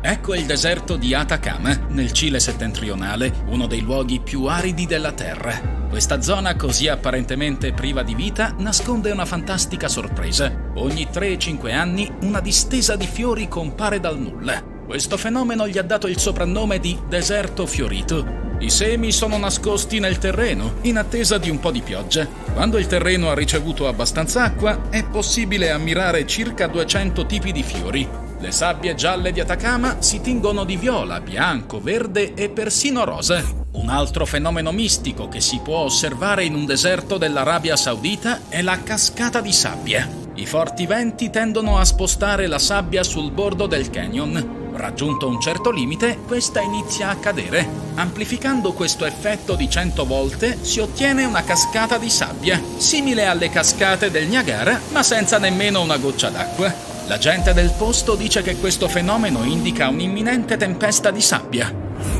Ecco il deserto di Atacama, nel Cile settentrionale, uno dei luoghi più aridi della Terra. Questa zona, così apparentemente priva di vita, nasconde una fantastica sorpresa. Ogni 3-5 anni una distesa di fiori compare dal nulla. Questo fenomeno gli ha dato il soprannome di deserto fiorito. I semi sono nascosti nel terreno, in attesa di un po' di pioggia. Quando il terreno ha ricevuto abbastanza acqua, è possibile ammirare circa 200 tipi di fiori. Le sabbie gialle di Atacama si tingono di viola, bianco, verde e persino rosa. Un altro fenomeno mistico che si può osservare in un deserto dell'Arabia Saudita è la cascata di sabbia. I forti venti tendono a spostare la sabbia sul bordo del canyon. Raggiunto un certo limite, questa inizia a cadere. Amplificando questo effetto di 100 volte, si ottiene una cascata di sabbia, simile alle cascate del Niagara, ma senza nemmeno una goccia d'acqua. La gente del posto dice che questo fenomeno indica un'imminente tempesta di sabbia.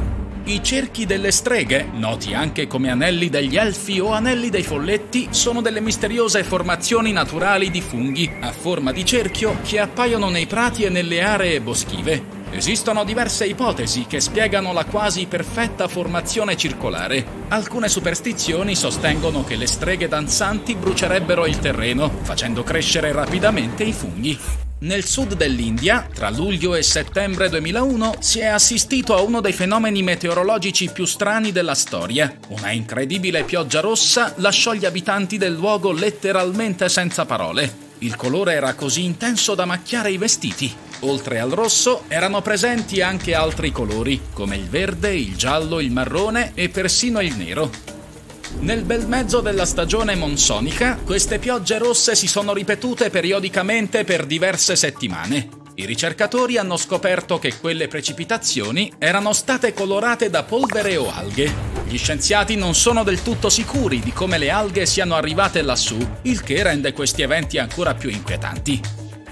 I cerchi delle streghe, noti anche come anelli degli elfi o anelli dei folletti, sono delle misteriose formazioni naturali di funghi a forma di cerchio che appaiono nei prati e nelle aree boschive. Esistono diverse ipotesi che spiegano la quasi perfetta formazione circolare. Alcune superstizioni sostengono che le streghe danzanti brucierebbero il terreno, facendo crescere rapidamente i funghi. Nel sud dell'India, tra luglio e settembre 2001, si è assistito a uno dei fenomeni meteorologici più strani della storia. Una incredibile pioggia rossa lasciò gli abitanti del luogo letteralmente senza parole. Il colore era così intenso da macchiare i vestiti. Oltre al rosso, erano presenti anche altri colori, come il verde, il giallo, il marrone e persino il nero. Nel bel mezzo della stagione monsonica, queste piogge rosse si sono ripetute periodicamente per diverse settimane. I ricercatori hanno scoperto che quelle precipitazioni erano state colorate da polvere o alghe. Gli scienziati non sono del tutto sicuri di come le alghe siano arrivate lassù, il che rende questi eventi ancora più inquietanti.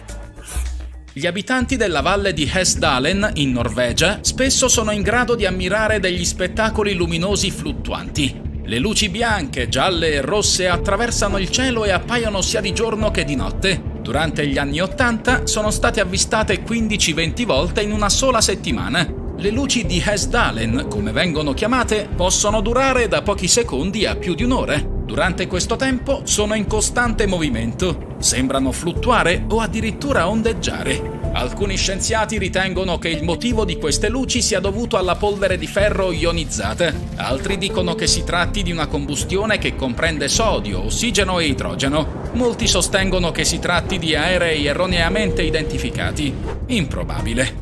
Gli abitanti della valle di Hesdalen, in Norvegia, spesso sono in grado di ammirare degli spettacoli luminosi fluttuanti. Le luci bianche, gialle e rosse attraversano il cielo e appaiono sia di giorno che di notte. Durante gli anni 80 sono state avvistate 15-20 volte in una sola settimana. Le luci di Hesdalen, come vengono chiamate, possono durare da pochi secondi a più di un'ora. Durante questo tempo sono in costante movimento, sembrano fluttuare o addirittura ondeggiare. Alcuni scienziati ritengono che il motivo di queste luci sia dovuto alla polvere di ferro ionizzata. Altri dicono che si tratti di una combustione che comprende sodio, ossigeno e idrogeno. Molti sostengono che si tratti di aerei erroneamente identificati. Improbabile.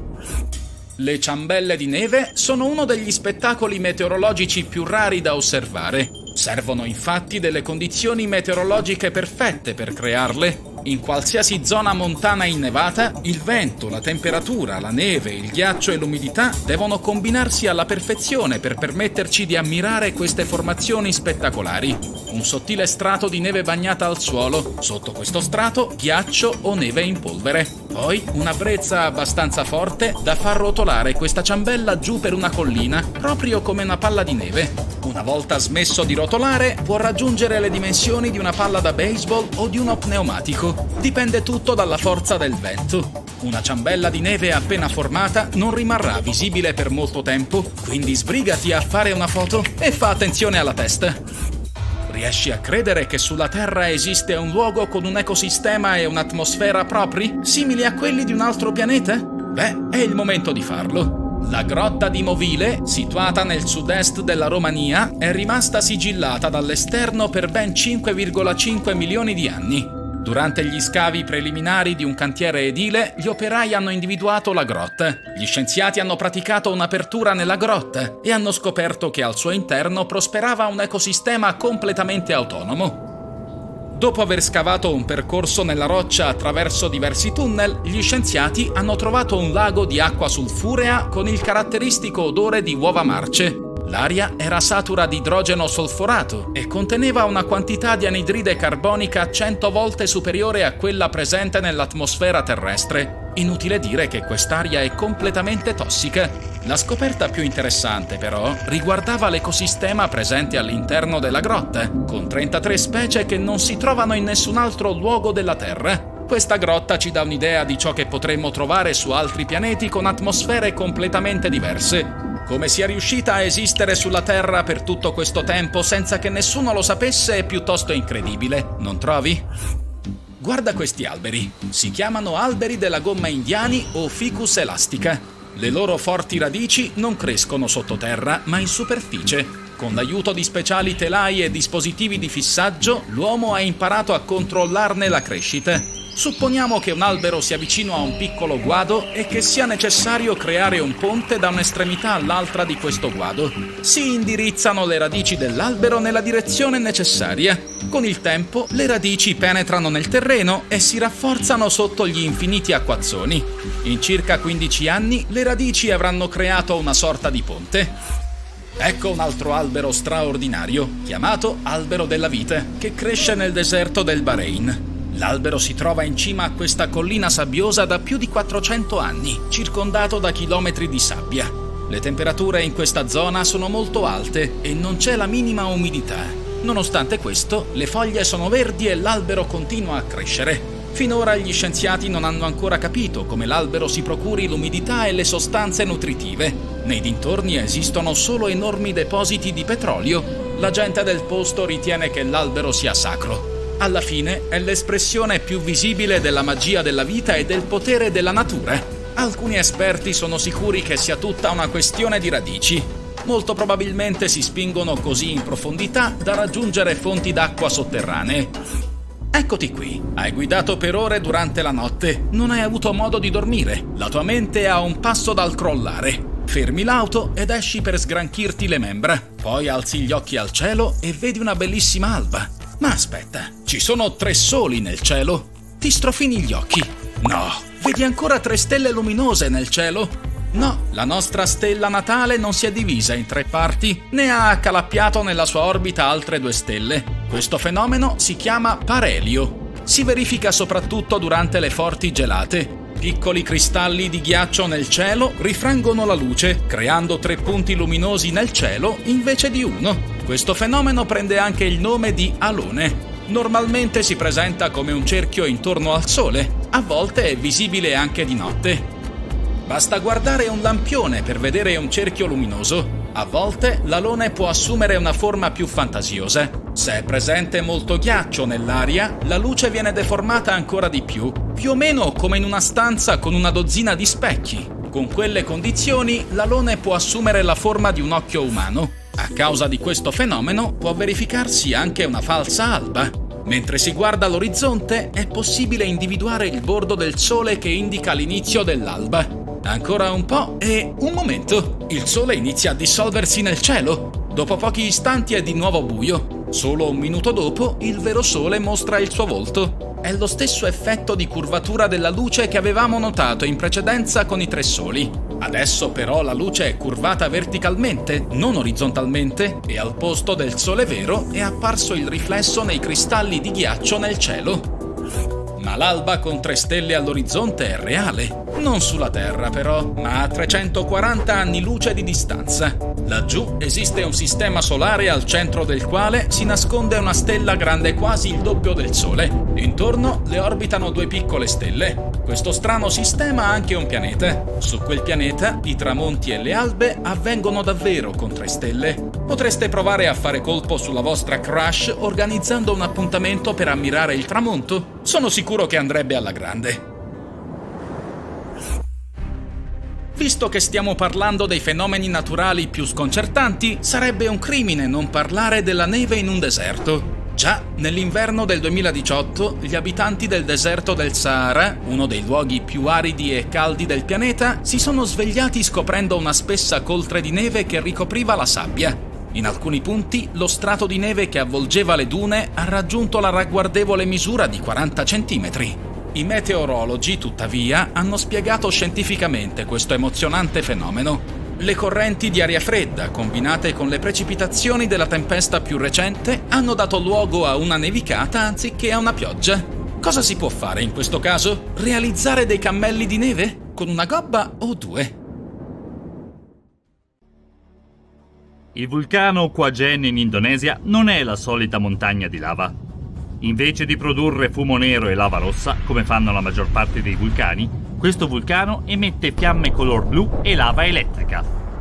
Le ciambelle di neve sono uno degli spettacoli meteorologici più rari da osservare. Servono infatti delle condizioni meteorologiche perfette per crearle. In qualsiasi zona montana innevata, il vento, la temperatura, la neve, il ghiaccio e l'umidità devono combinarsi alla perfezione per permetterci di ammirare queste formazioni spettacolari. Un sottile strato di neve bagnata al suolo, sotto questo strato ghiaccio o neve in polvere. Poi una brezza abbastanza forte da far rotolare questa ciambella giù per una collina, proprio come una palla di neve. Una volta smesso di rotolare, può raggiungere le dimensioni di una palla da baseball o di uno pneumatico. Dipende tutto dalla forza del vento. Una ciambella di neve appena formata non rimarrà visibile per molto tempo, quindi sbrigati a fare una foto e fa attenzione alla testa. Riesci a credere che sulla Terra esiste un luogo con un ecosistema e un'atmosfera propri, simili a quelli di un altro pianeta? Beh, è il momento di farlo. La grotta di Movile, situata nel sud-est della Romania, è rimasta sigillata dall'esterno per ben 5,5 milioni di anni. Durante gli scavi preliminari di un cantiere edile, gli operai hanno individuato la grotta. Gli scienziati hanno praticato un'apertura nella grotta e hanno scoperto che al suo interno prosperava un ecosistema completamente autonomo. Dopo aver scavato un percorso nella roccia attraverso diversi tunnel, gli scienziati hanno trovato un lago di acqua sulfurea con il caratteristico odore di uova marce. L'aria era satura di idrogeno solforato e conteneva una quantità di anidride carbonica 100 volte superiore a quella presente nell'atmosfera terrestre. Inutile dire che quest'aria è completamente tossica. La scoperta più interessante, però, riguardava l'ecosistema presente all'interno della grotta, con 33 specie che non si trovano in nessun altro luogo della Terra. Questa grotta ci dà un'idea di ciò che potremmo trovare su altri pianeti con atmosfere completamente diverse. Come sia riuscita a esistere sulla Terra per tutto questo tempo senza che nessuno lo sapesse è piuttosto incredibile, non trovi? Guarda questi alberi. Si chiamano alberi della gomma indiani o Ficus elastica. Le loro forti radici non crescono sottoterra, ma in superficie. Con l'aiuto di speciali telai e dispositivi di fissaggio, l'uomo ha imparato a controllarne la crescita. Supponiamo che un albero sia vicino a un piccolo guado e che sia necessario creare un ponte da un'estremità all'altra di questo guado. Si indirizzano le radici dell'albero nella direzione necessaria. Con il tempo, le radici penetrano nel terreno e si rafforzano sotto gli infiniti acquazzoni. In circa 15 anni, le radici avranno creato una sorta di ponte. Ecco un altro albero straordinario, chiamato albero della vite, che cresce nel deserto del Bahrain. L'albero si trova in cima a questa collina sabbiosa da più di 400 anni, circondato da chilometri di sabbia. Le temperature in questa zona sono molto alte e non c'è la minima umidità. Nonostante questo, le foglie sono verdi e l'albero continua a crescere. Finora gli scienziati non hanno ancora capito come l'albero si procuri l'umidità e le sostanze nutritive. Nei dintorni esistono solo enormi depositi di petrolio. La gente del posto ritiene che l'albero sia sacro. Alla fine è l'espressione più visibile della magia della vita e del potere della natura. Alcuni esperti sono sicuri che sia tutta una questione di radici. Molto probabilmente si spingono così in profondità da raggiungere fonti d'acqua sotterranee. Eccoti qui. Hai guidato per ore durante la notte. Non hai avuto modo di dormire. La tua mente è a un passo dal crollare. Fermi l'auto ed esci per sgranchirti le membra. Poi alzi gli occhi al cielo e vedi una bellissima alba. Ma aspetta, ci sono 3 soli nel cielo? Ti strofini gli occhi? No, vedi ancora 3 stelle luminose nel cielo? No, la nostra stella natale non si è divisa in 3 parti, né ha accalappiato nella sua orbita altre 2 stelle. Questo fenomeno si chiama parelio. Si verifica soprattutto durante le forti gelate. Piccoli cristalli di ghiaccio nel cielo rifrangono la luce, creando 3 punti luminosi nel cielo invece di 1. Questo fenomeno prende anche il nome di alone. Normalmente si presenta come un cerchio intorno al Sole, a volte è visibile anche di notte. Basta guardare un lampione per vedere un cerchio luminoso. A volte l'alone può assumere una forma più fantasiosa. Se è presente molto ghiaccio nell'aria, la luce viene deformata ancora di più o meno come in una stanza con una dozzina di specchi. Con quelle condizioni, l'alone può assumere la forma di un occhio umano. A causa di questo fenomeno può verificarsi anche una falsa alba. Mentre si guarda l'orizzonte è possibile individuare il bordo del sole che indica l'inizio dell'alba. Ancora un po' e un momento! Il sole inizia a dissolversi nel cielo. Dopo pochi istanti è di nuovo buio. Solo un minuto dopo il vero sole mostra il suo volto. È lo stesso effetto di curvatura della luce che avevamo notato in precedenza con i 3 soli. Adesso però la luce è curvata verticalmente, non orizzontalmente, e al posto del sole vero è apparso il riflesso nei cristalli di ghiaccio nel cielo. Ma l'alba con 3 stelle all'orizzonte è reale. Non sulla Terra però, ma a 340 anni luce di distanza. Laggiù esiste un sistema solare al centro del quale si nasconde una stella grande quasi il doppio del Sole. Intorno le orbitano 2 piccole stelle. Questo strano sistema ha anche un pianeta. Su quel pianeta i tramonti e le albe avvengono davvero con 3 stelle. Potreste provare a fare colpo sulla vostra crush organizzando un appuntamento per ammirare il tramonto? Sono sicuro che andrebbe alla grande. Visto che stiamo parlando dei fenomeni naturali più sconcertanti, sarebbe un crimine non parlare della neve in un deserto. Già, nell'inverno del 2018, gli abitanti del deserto del Sahara, uno dei luoghi più aridi e caldi del pianeta, si sono svegliati scoprendo una spessa coltre di neve che ricopriva la sabbia. In alcuni punti, lo strato di neve che avvolgeva le dune ha raggiunto la ragguardevole misura di 40 centimetri. I meteorologi, tuttavia, hanno spiegato scientificamente questo emozionante fenomeno. Le correnti di aria fredda, combinate con le precipitazioni della tempesta più recente, hanno dato luogo a una nevicata anziché a una pioggia. Cosa si può fare in questo caso? Realizzare dei cammelli di neve? Con una gobba o 2? Il vulcano Quagen in Indonesia non è la solita montagna di lava. Invece di produrre fumo nero e lava rossa, come fanno la maggior parte dei vulcani, questo vulcano emette fiamme color blu e lava elettrica.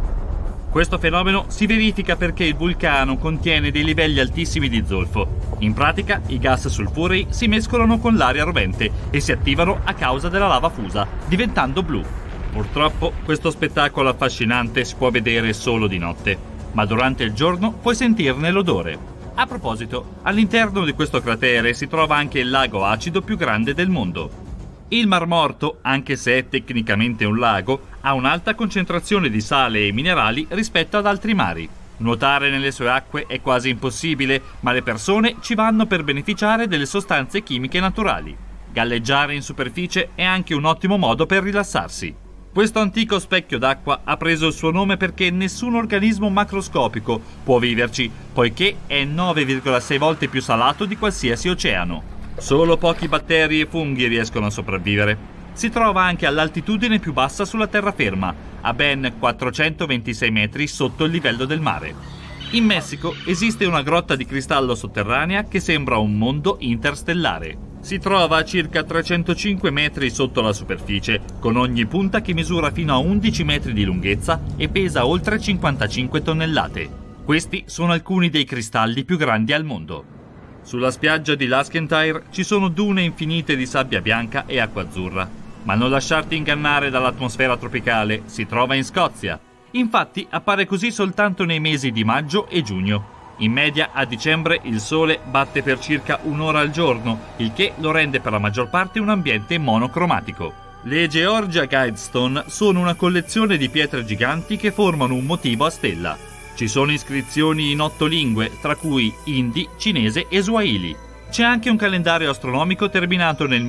Questo fenomeno si verifica perché il vulcano contiene dei livelli altissimi di zolfo. In pratica, i gas sulfurei si mescolano con l'aria rovente e si attivano a causa della lava fusa, diventando blu. Purtroppo, questo spettacolo affascinante si può vedere solo di notte, ma durante il giorno puoi sentirne l'odore. A proposito, all'interno di questo cratere si trova anche il lago acido più grande del mondo. Il Mar Morto, anche se è tecnicamente un lago, ha un'alta concentrazione di sale e minerali rispetto ad altri mari. Nuotare nelle sue acque è quasi impossibile, ma le persone ci vanno per beneficiare delle sostanze chimiche naturali. Galleggiare in superficie è anche un ottimo modo per rilassarsi. Questo antico specchio d'acqua ha preso il suo nome perché nessun organismo macroscopico può viverci, poiché è 9,6 volte più salato di qualsiasi oceano. Solo pochi batteri e funghi riescono a sopravvivere. Si trova anche all'altitudine più bassa sulla terraferma, a ben 426 metri sotto il livello del mare. In Messico esiste una grotta di cristallo sotterranea che sembra un mondo interstellare. Si trova a circa 305 metri sotto la superficie, con ogni punta che misura fino a 11 metri di lunghezza e pesa oltre 55 tonnellate. Questi sono alcuni dei cristalli più grandi al mondo. Sulla spiaggia di Laskentyre ci sono dune infinite di sabbia bianca e acqua azzurra. Ma non lasciarti ingannare dall'atmosfera tropicale, si trova in Scozia. Infatti appare così soltanto nei mesi di maggio e giugno. In media a dicembre il sole batte per circa un'ora al giorno, il che lo rende per la maggior parte un ambiente monocromatico. Le Georgia Guidestone sono una collezione di pietre giganti che formano un motivo a stella. Ci sono iscrizioni in 8 lingue, tra cui hindi, cinese e swahili. C'è anche un calendario astronomico terminato nel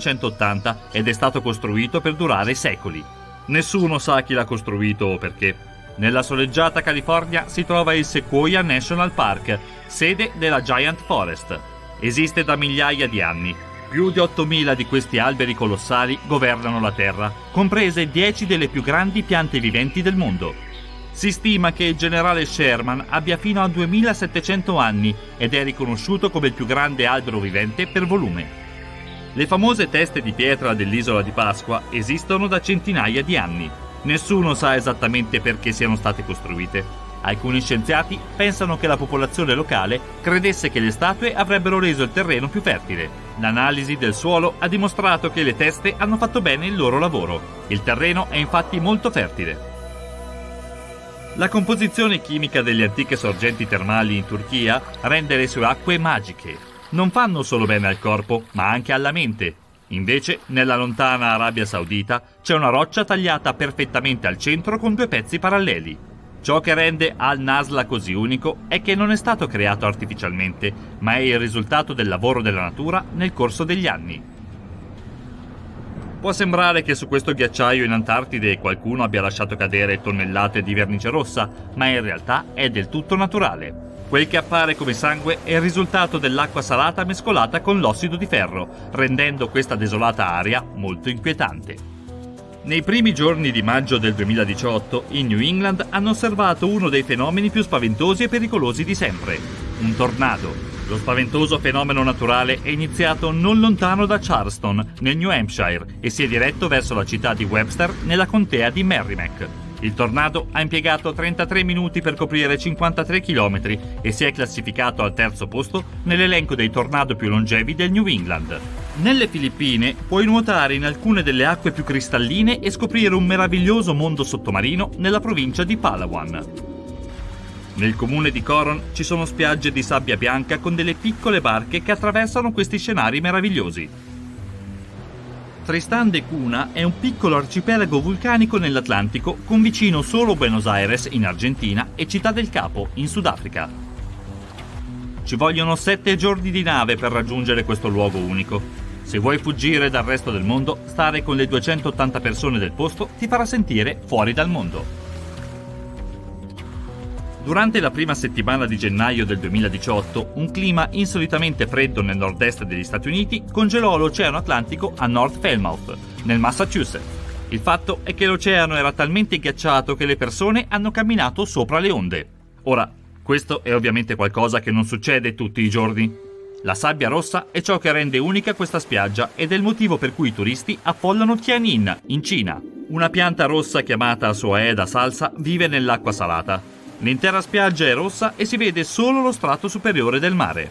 1980 ed è stato costruito per durare secoli. Nessuno sa chi l'ha costruito o perché. Nella soleggiata California si trova il Sequoia National Park, sede della Giant Forest. Esiste da migliaia di anni. Più di 8.000 di questi alberi colossali governano la Terra, comprese 10 delle più grandi piante viventi del mondo. Si stima che il generale Sherman abbia fino a 2700 anni ed è riconosciuto come il più grande albero vivente per volume. Le famose teste di pietra dell'isola di Pasqua esistono da centinaia di anni. Nessuno sa esattamente perché siano state costruite. Alcuni scienziati pensano che la popolazione locale credesse che le statue avrebbero reso il terreno più fertile. L'analisi del suolo ha dimostrato che le teste hanno fatto bene il loro lavoro. Il terreno è infatti molto fertile. La composizione chimica delle antiche sorgenti termali in Turchia rende le sue acque magiche. Non fanno solo bene al corpo, ma anche alla mente. Invece, nella lontana Arabia Saudita c'è una roccia tagliata perfettamente al centro con 2 pezzi paralleli. Ciò che rende Al-Nasla così unico è che non è stato creato artificialmente, ma è il risultato del lavoro della natura nel corso degli anni. Può sembrare che su questo ghiacciaio in Antartide qualcuno abbia lasciato cadere tonnellate di vernice rossa, ma in realtà è del tutto naturale. Quel che appare come sangue è il risultato dell'acqua salata mescolata con l'ossido di ferro, rendendo questa desolata area molto inquietante. Nei primi giorni di maggio del 2018, in New England hanno osservato uno dei fenomeni più spaventosi e pericolosi di sempre: un tornado. Lo spaventoso fenomeno naturale è iniziato non lontano da Charleston, nel New Hampshire, e si è diretto verso la città di Webster, nella contea di Merrimack. Il tornado ha impiegato 33 minuti per coprire 53 km e si è classificato al 3° posto nell'elenco dei tornado più longevi del New England. Nelle Filippine puoi nuotare in alcune delle acque più cristalline e scoprire un meraviglioso mondo sottomarino nella provincia di Palawan. Nel comune di Coron ci sono spiagge di sabbia bianca con delle piccole barche che attraversano questi scenari meravigliosi. Tristan de Cunha è un piccolo arcipelago vulcanico nell'Atlantico con vicino solo Buenos Aires in Argentina e Città del Capo in Sudafrica. Ci vogliono 7 giorni di nave per raggiungere questo luogo unico. Se vuoi fuggire dal resto del mondo, stare con le 280 persone del posto ti farà sentire fuori dal mondo. Durante la prima settimana di gennaio del 2018, un clima insolitamente freddo nel nord-est degli Stati Uniti congelò l'Oceano Atlantico a North Falmouth, nel Massachusetts. Il fatto è che l'oceano era talmente ghiacciato che le persone hanno camminato sopra le onde. Ora, questo è ovviamente qualcosa che non succede tutti i giorni. La sabbia rossa è ciò che rende unica questa spiaggia ed è il motivo per cui i turisti affollano Tianjin, in Cina. Una pianta rossa chiamata Soaeda salsa vive nell'acqua salata. L'intera spiaggia è rossa e si vede solo lo strato superiore del mare.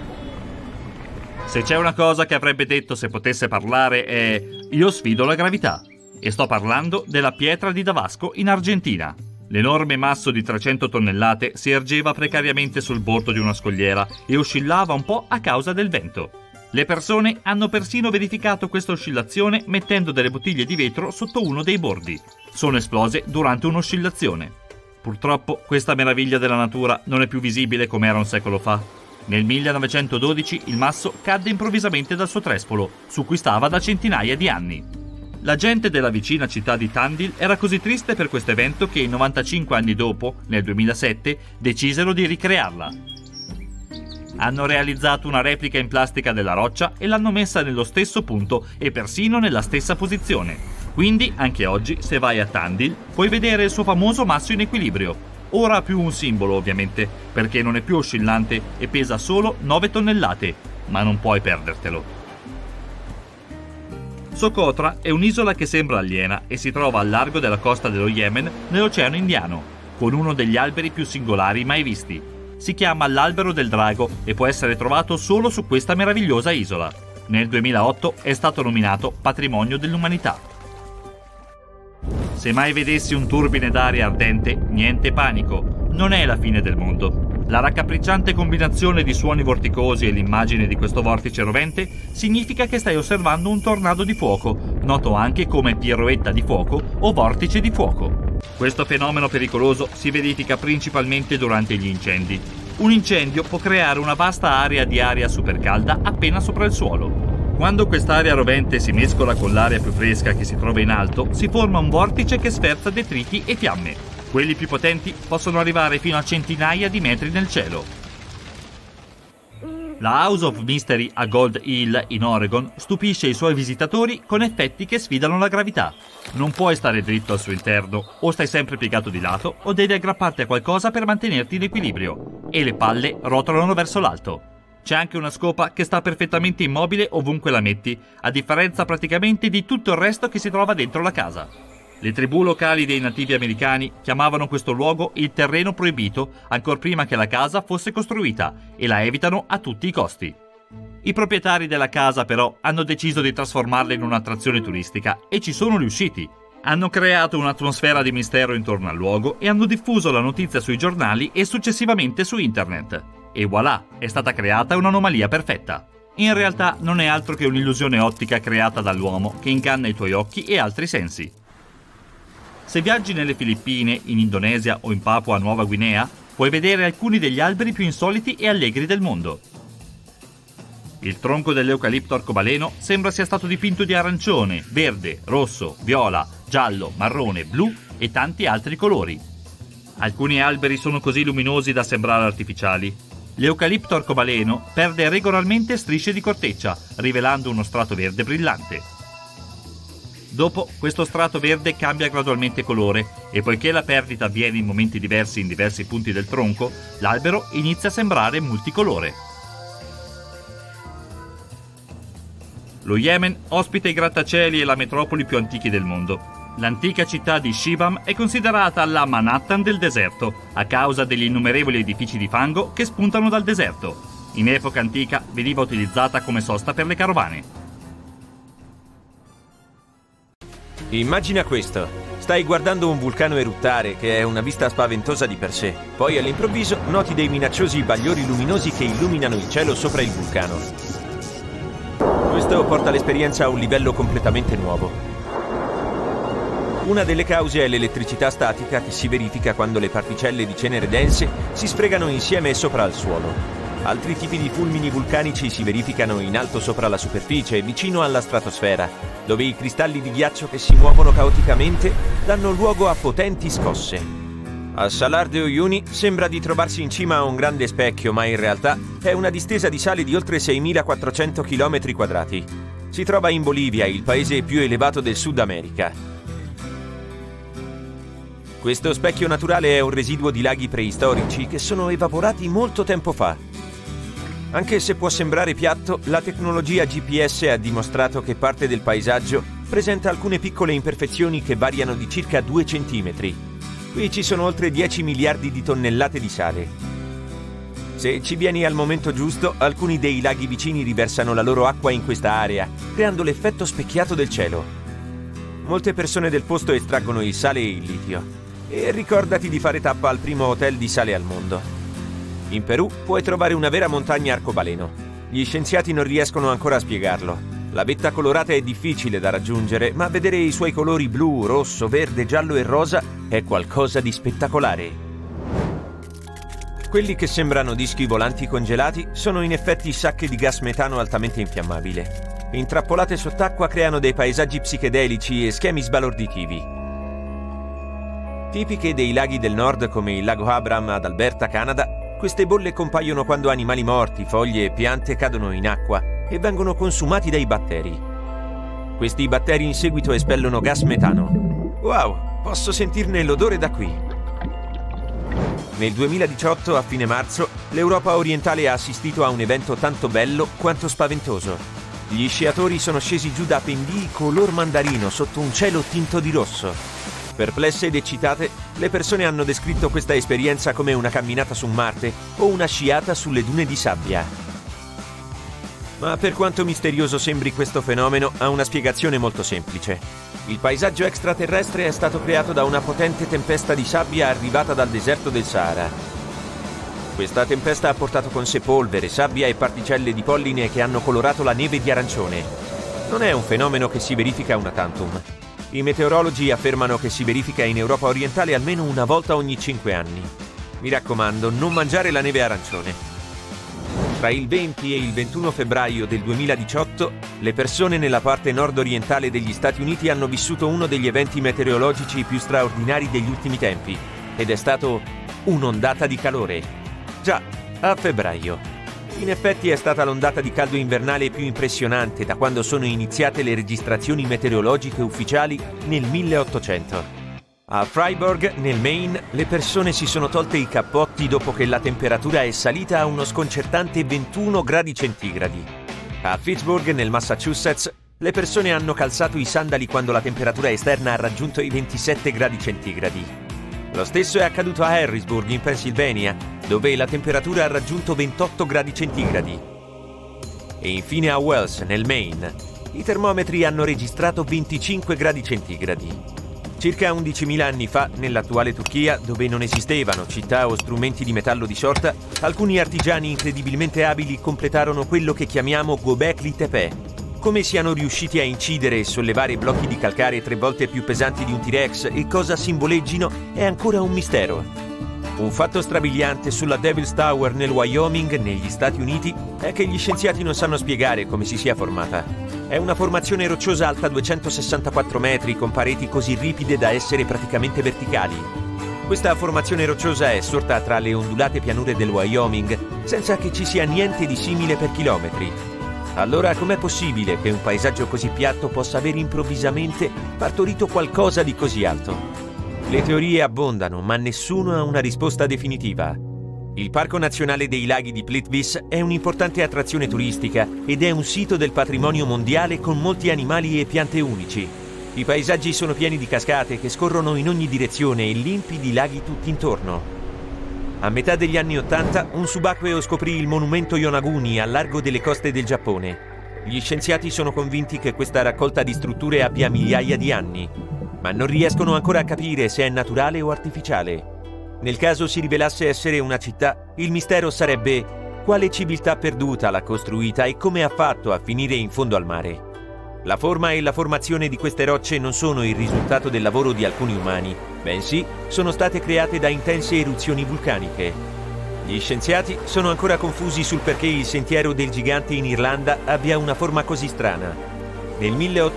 Se c'è una cosa che avrebbe detto se potesse parlare è «Io sfido la gravità». E sto parlando della pietra di Davasco in Argentina. L'enorme masso di 300 tonnellate si ergeva precariamente sul bordo di una scogliera e oscillava un po' a causa del vento. Le persone hanno persino verificato questa oscillazione mettendo delle bottiglie di vetro sotto uno dei bordi. Sono esplose durante un'oscillazione. Purtroppo questa meraviglia della natura non è più visibile come era un secolo fa. Nel 1912 il masso cadde improvvisamente dal suo trespolo, su cui stava da centinaia di anni. La gente della vicina città di Tandil era così triste per questo evento che 95 anni dopo, nel 2007, decisero di ricrearla. Hanno realizzato una replica in plastica della roccia e l'hanno messa nello stesso punto e persino nella stessa posizione. Quindi, anche oggi, se vai a Tandil, puoi vedere il suo famoso masso in equilibrio. Ora ha più un simbolo, ovviamente, perché non è più oscillante e pesa solo 9 tonnellate, ma non puoi perdertelo. Socotra è un'isola che sembra aliena e si trova al largo della costa dello Yemen, nell'Oceano Indiano, con uno degli alberi più singolari mai visti. Si chiama l'albero del drago e può essere trovato solo su questa meravigliosa isola. Nel 2008 è stato nominato Patrimonio dell'Umanità. Se mai vedessi un turbine d'aria ardente, niente panico, non è la fine del mondo. La raccapricciante combinazione di suoni vorticosi e l'immagine di questo vortice rovente significa che stai osservando un tornado di fuoco, noto anche come piroetta di fuoco o vortice di fuoco. Questo fenomeno pericoloso si verifica principalmente durante gli incendi. Un incendio può creare una vasta area di aria supercalda appena sopra il suolo. Quando quest'aria rovente si mescola con l'aria più fresca che si trova in alto, si forma un vortice che sferza detriti e fiamme. Quelli più potenti possono arrivare fino a centinaia di metri nel cielo. La House of Mystery a Gold Hill, in Oregon, stupisce i suoi visitatori con effetti che sfidano la gravità. Non puoi stare dritto al suo interno, o stai sempre piegato di lato, o devi aggrapparti a qualcosa per mantenerti in equilibrio. E le palle rotolano verso l'alto. C'è anche una scopa che sta perfettamente immobile ovunque la metti, a differenza praticamente di tutto il resto che si trova dentro la casa. Le tribù locali dei nativi americani chiamavano questo luogo il terreno proibito ancor prima che la casa fosse costruita e la evitano a tutti i costi. I proprietari della casa però hanno deciso di trasformarla in un'attrazione turistica e ci sono riusciti. Hanno creato un'atmosfera di mistero intorno al luogo e hanno diffuso la notizia sui giornali e successivamente su internet. E voilà, è stata creata un'anomalia perfetta. In realtà non è altro che un'illusione ottica creata dall'uomo che inganna i tuoi occhi e altri sensi. Se viaggi nelle Filippine, in Indonesia o in Papua Nuova Guinea, puoi vedere alcuni degli alberi più insoliti e allegri del mondo. Il tronco dell'eucalipto arcobaleno sembra sia stato dipinto di arancione, verde, rosso, viola, giallo, marrone, blu e tanti altri colori. Alcuni alberi sono così luminosi da sembrare artificiali. L'eucalipto arcobaleno perde regolarmente strisce di corteccia, rivelando uno strato verde brillante. Dopo, questo strato verde cambia gradualmente colore e poiché la perdita avviene in momenti diversi in diversi punti del tronco, l'albero inizia a sembrare multicolore. Lo Yemen ospita i grattacieli e la metropoli più antichi del mondo. L'antica città di Shibam è considerata la Manhattan del deserto, a causa degli innumerevoli edifici di fango che spuntano dal deserto. In epoca antica veniva utilizzata come sosta per le carovane. Immagina questo. Stai guardando un vulcano eruttare, che è una vista spaventosa di per sé. Poi all'improvviso noti dei minacciosi bagliori luminosi che illuminano il cielo sopra il vulcano. Questo porta l'esperienza a un livello completamente nuovo. Una delle cause è l'elettricità statica che si verifica quando le particelle di cenere dense si sfregano insieme sopra il suolo. Altri tipi di fulmini vulcanici si verificano in alto sopra la superficie, vicino alla stratosfera, dove i cristalli di ghiaccio che si muovono caoticamente danno luogo a potenti scosse. A Salar de Uyuni sembra di trovarsi in cima a un grande specchio, ma in realtà è una distesa di sale di oltre 6.400 km². Si trova in Bolivia, il paese più elevato del Sud America. Questo specchio naturale è un residuo di laghi preistorici che sono evaporati molto tempo fa. Anche se può sembrare piatto, la tecnologia GPS ha dimostrato che parte del paesaggio presenta alcune piccole imperfezioni che variano di circa 2 centimetri. Qui ci sono oltre 10 miliardi di tonnellate di sale. Se ci vieni al momento giusto, alcuni dei laghi vicini riversano la loro acqua in questa area, creando l'effetto specchiato del cielo. Molte persone del posto estraggono il sale e il litio. E ricordati di fare tappa al primo hotel di sale al mondo. In Perù puoi trovare una vera montagna arcobaleno. Gli scienziati non riescono ancora a spiegarlo. La vetta colorata è difficile da raggiungere, ma vedere i suoi colori blu, rosso, verde, giallo e rosa è qualcosa di spettacolare. Quelli che sembrano dischi volanti congelati sono in effetti sacche di gas metano altamente infiammabile. Intrappolate sott'acqua creano dei paesaggi psichedelici e schemi sbalorditivi. Tipiche dei laghi del nord come il lago Abram ad Alberta, Canada, queste bolle compaiono quando animali morti, foglie e piante cadono in acqua e vengono consumati dai batteri. Questi batteri in seguito espellono gas metano. Wow, posso sentirne l'odore da qui. Nel 2018, a fine marzo, l'Europa orientale ha assistito a un evento tanto bello quanto spaventoso. Gli sciatori sono scesi giù da pendii color mandarino sotto un cielo tinto di rosso. Perplesse ed eccitate, le persone hanno descritto questa esperienza come una camminata su Marte o una sciata sulle dune di sabbia. Ma per quanto misterioso sembri questo fenomeno, ha una spiegazione molto semplice. Il paesaggio extraterrestre è stato creato da una potente tempesta di sabbia arrivata dal deserto del Sahara. Questa tempesta ha portato con sé polvere, sabbia e particelle di polline che hanno colorato la neve di arancione. Non è un fenomeno che si verifica una tantum. I meteorologi affermano che si verifica in Europa orientale almeno una volta ogni 5 anni. Mi raccomando, non mangiare la neve arancione. Tra il 20 e il 21 febbraio del 2018, le persone nella parte nord-orientale degli Stati Uniti hanno vissuto uno degli eventi meteorologici più straordinari degli ultimi tempi, ed è stato un'ondata di calore. Già, a febbraio. In effetti è stata l'ondata di caldo invernale più impressionante da quando sono iniziate le registrazioni meteorologiche ufficiali nel 1800. A Freiburg, nel Maine, le persone si sono tolte i cappotti dopo che la temperatura è salita a uno sconcertante 21 gradi centigradi. A Pittsburgh, nel Massachusetts, le persone hanno calzato i sandali quando la temperatura esterna ha raggiunto i 27 gradi centigradi. Lo stesso è accaduto a Harrisburg, in Pennsylvania, dove la temperatura ha raggiunto 28 gradi centigradi. E infine a Wells, nel Maine, i termometri hanno registrato 25 gradi centigradi. Circa 11.000 anni fa, nell'attuale Turchia, dove non esistevano città o strumenti di metallo di sorta, alcuni artigiani incredibilmente abili completarono quello che chiamiamo Göbekli Tepe. Come siano riusciti a incidere e sollevare blocchi di calcare 3 volte più pesanti di un T-Rex e cosa simboleggino è ancora un mistero. Un fatto strabiliante sulla Devil's Tower nel Wyoming, negli Stati Uniti, è che gli scienziati non sanno spiegare come si sia formata. È una formazione rocciosa alta 264 metri con pareti così ripide da essere praticamente verticali. Questa formazione rocciosa è sorta tra le ondulate pianure del Wyoming, senza che ci sia niente di simile per chilometri. Allora com'è possibile che un paesaggio così piatto possa aver improvvisamente partorito qualcosa di così alto? Le teorie abbondano, ma nessuno ha una risposta definitiva. Il Parco Nazionale dei Laghi di Plitvice è un'importante attrazione turistica ed è un sito del patrimonio mondiale con molti animali e piante unici. I paesaggi sono pieni di cascate che scorrono in ogni direzione e limpidi laghi tutt'intorno. A metà degli anni '80 un subacqueo scoprì il monumento Yonaguni al largo delle coste del Giappone. Gli scienziati sono convinti che questa raccolta di strutture abbia migliaia di anni, ma non riescono ancora a capire se è naturale o artificiale. Nel caso si rivelasse essere una città, il mistero sarebbe quale civiltà perduta l'ha costruita e come ha fatto a finire in fondo al mare. La forma e la formazione di queste rocce non sono il risultato del lavoro di alcuni umani, bensì sono state create da intense eruzioni vulcaniche. Gli scienziati sono ancora confusi sul perché il sentiero del gigante in Irlanda abbia una forma così strana. Nel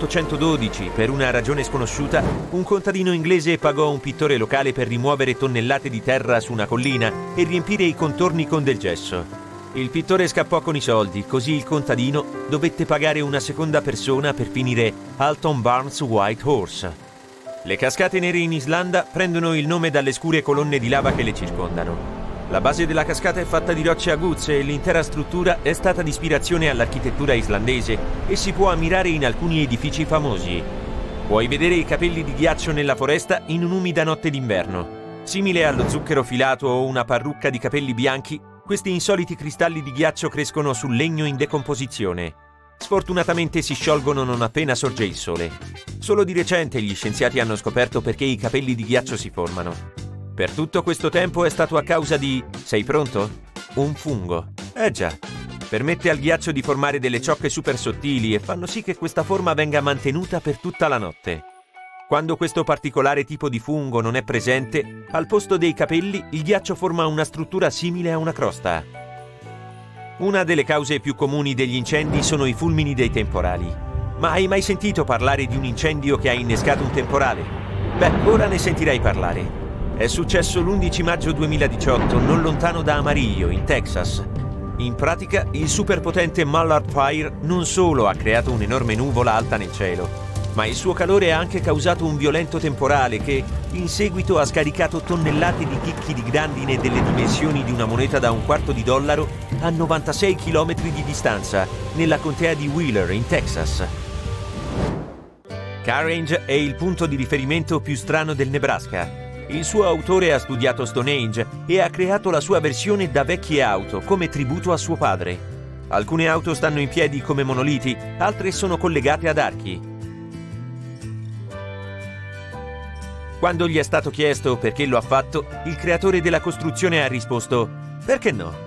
1812, per una ragione sconosciuta, un contadino inglese pagò un pittore locale per rimuovere tonnellate di terra su una collina e riempire i contorni con del gesso. Il pittore scappò con i soldi, così il contadino dovette pagare una seconda persona per finire Alton Barnes White Horse. Le cascate nere in Islanda prendono il nome dalle scure colonne di lava che le circondano. La base della cascata è fatta di rocce aguzze e l'intera struttura è stata di ispirazione all'architettura islandese e si può ammirare in alcuni edifici famosi. Puoi vedere i capelli di ghiaccio nella foresta in un'umida notte d'inverno. Simile allo zucchero filato o una parrucca di capelli bianchi, questi insoliti cristalli di ghiaccio crescono sul legno in decomposizione. Sfortunatamente si sciolgono non appena sorge il sole. Solo di recente gli scienziati hanno scoperto perché i capelli di ghiaccio si formano. Per tutto questo tempo è stato a causa di... sei pronto? Un fungo. Già. Permette al ghiaccio di formare delle ciocche super sottili e fanno sì che questa forma venga mantenuta per tutta la notte. Quando questo particolare tipo di fungo non è presente, al posto dei capelli il ghiaccio forma una struttura simile a una crosta. Una delle cause più comuni degli incendi sono i fulmini dei temporali. Ma hai mai sentito parlare di un incendio che ha innescato un temporale? Beh, ora ne sentirai parlare. È successo l'11 maggio 2018, non lontano da Amarillo, in Texas. In pratica, il superpotente Mallard Fire non solo ha creato un'enorme nuvola alta nel cielo, ma il suo calore ha anche causato un violento temporale che, in seguito, ha scaricato tonnellate di chicchi di grandine delle dimensioni di una moneta da $1/4 a 96 km di distanza, nella contea di Wheeler, in Texas. Carrange è il punto di riferimento più strano del Nebraska. Il suo autore ha studiato Stonehenge e ha creato la sua versione da vecchie auto, come tributo a suo padre. Alcune auto stanno in piedi come monoliti, altre sono collegate ad archi. Quando gli è stato chiesto perché lo ha fatto, il creatore della costruzione ha risposto: perché no?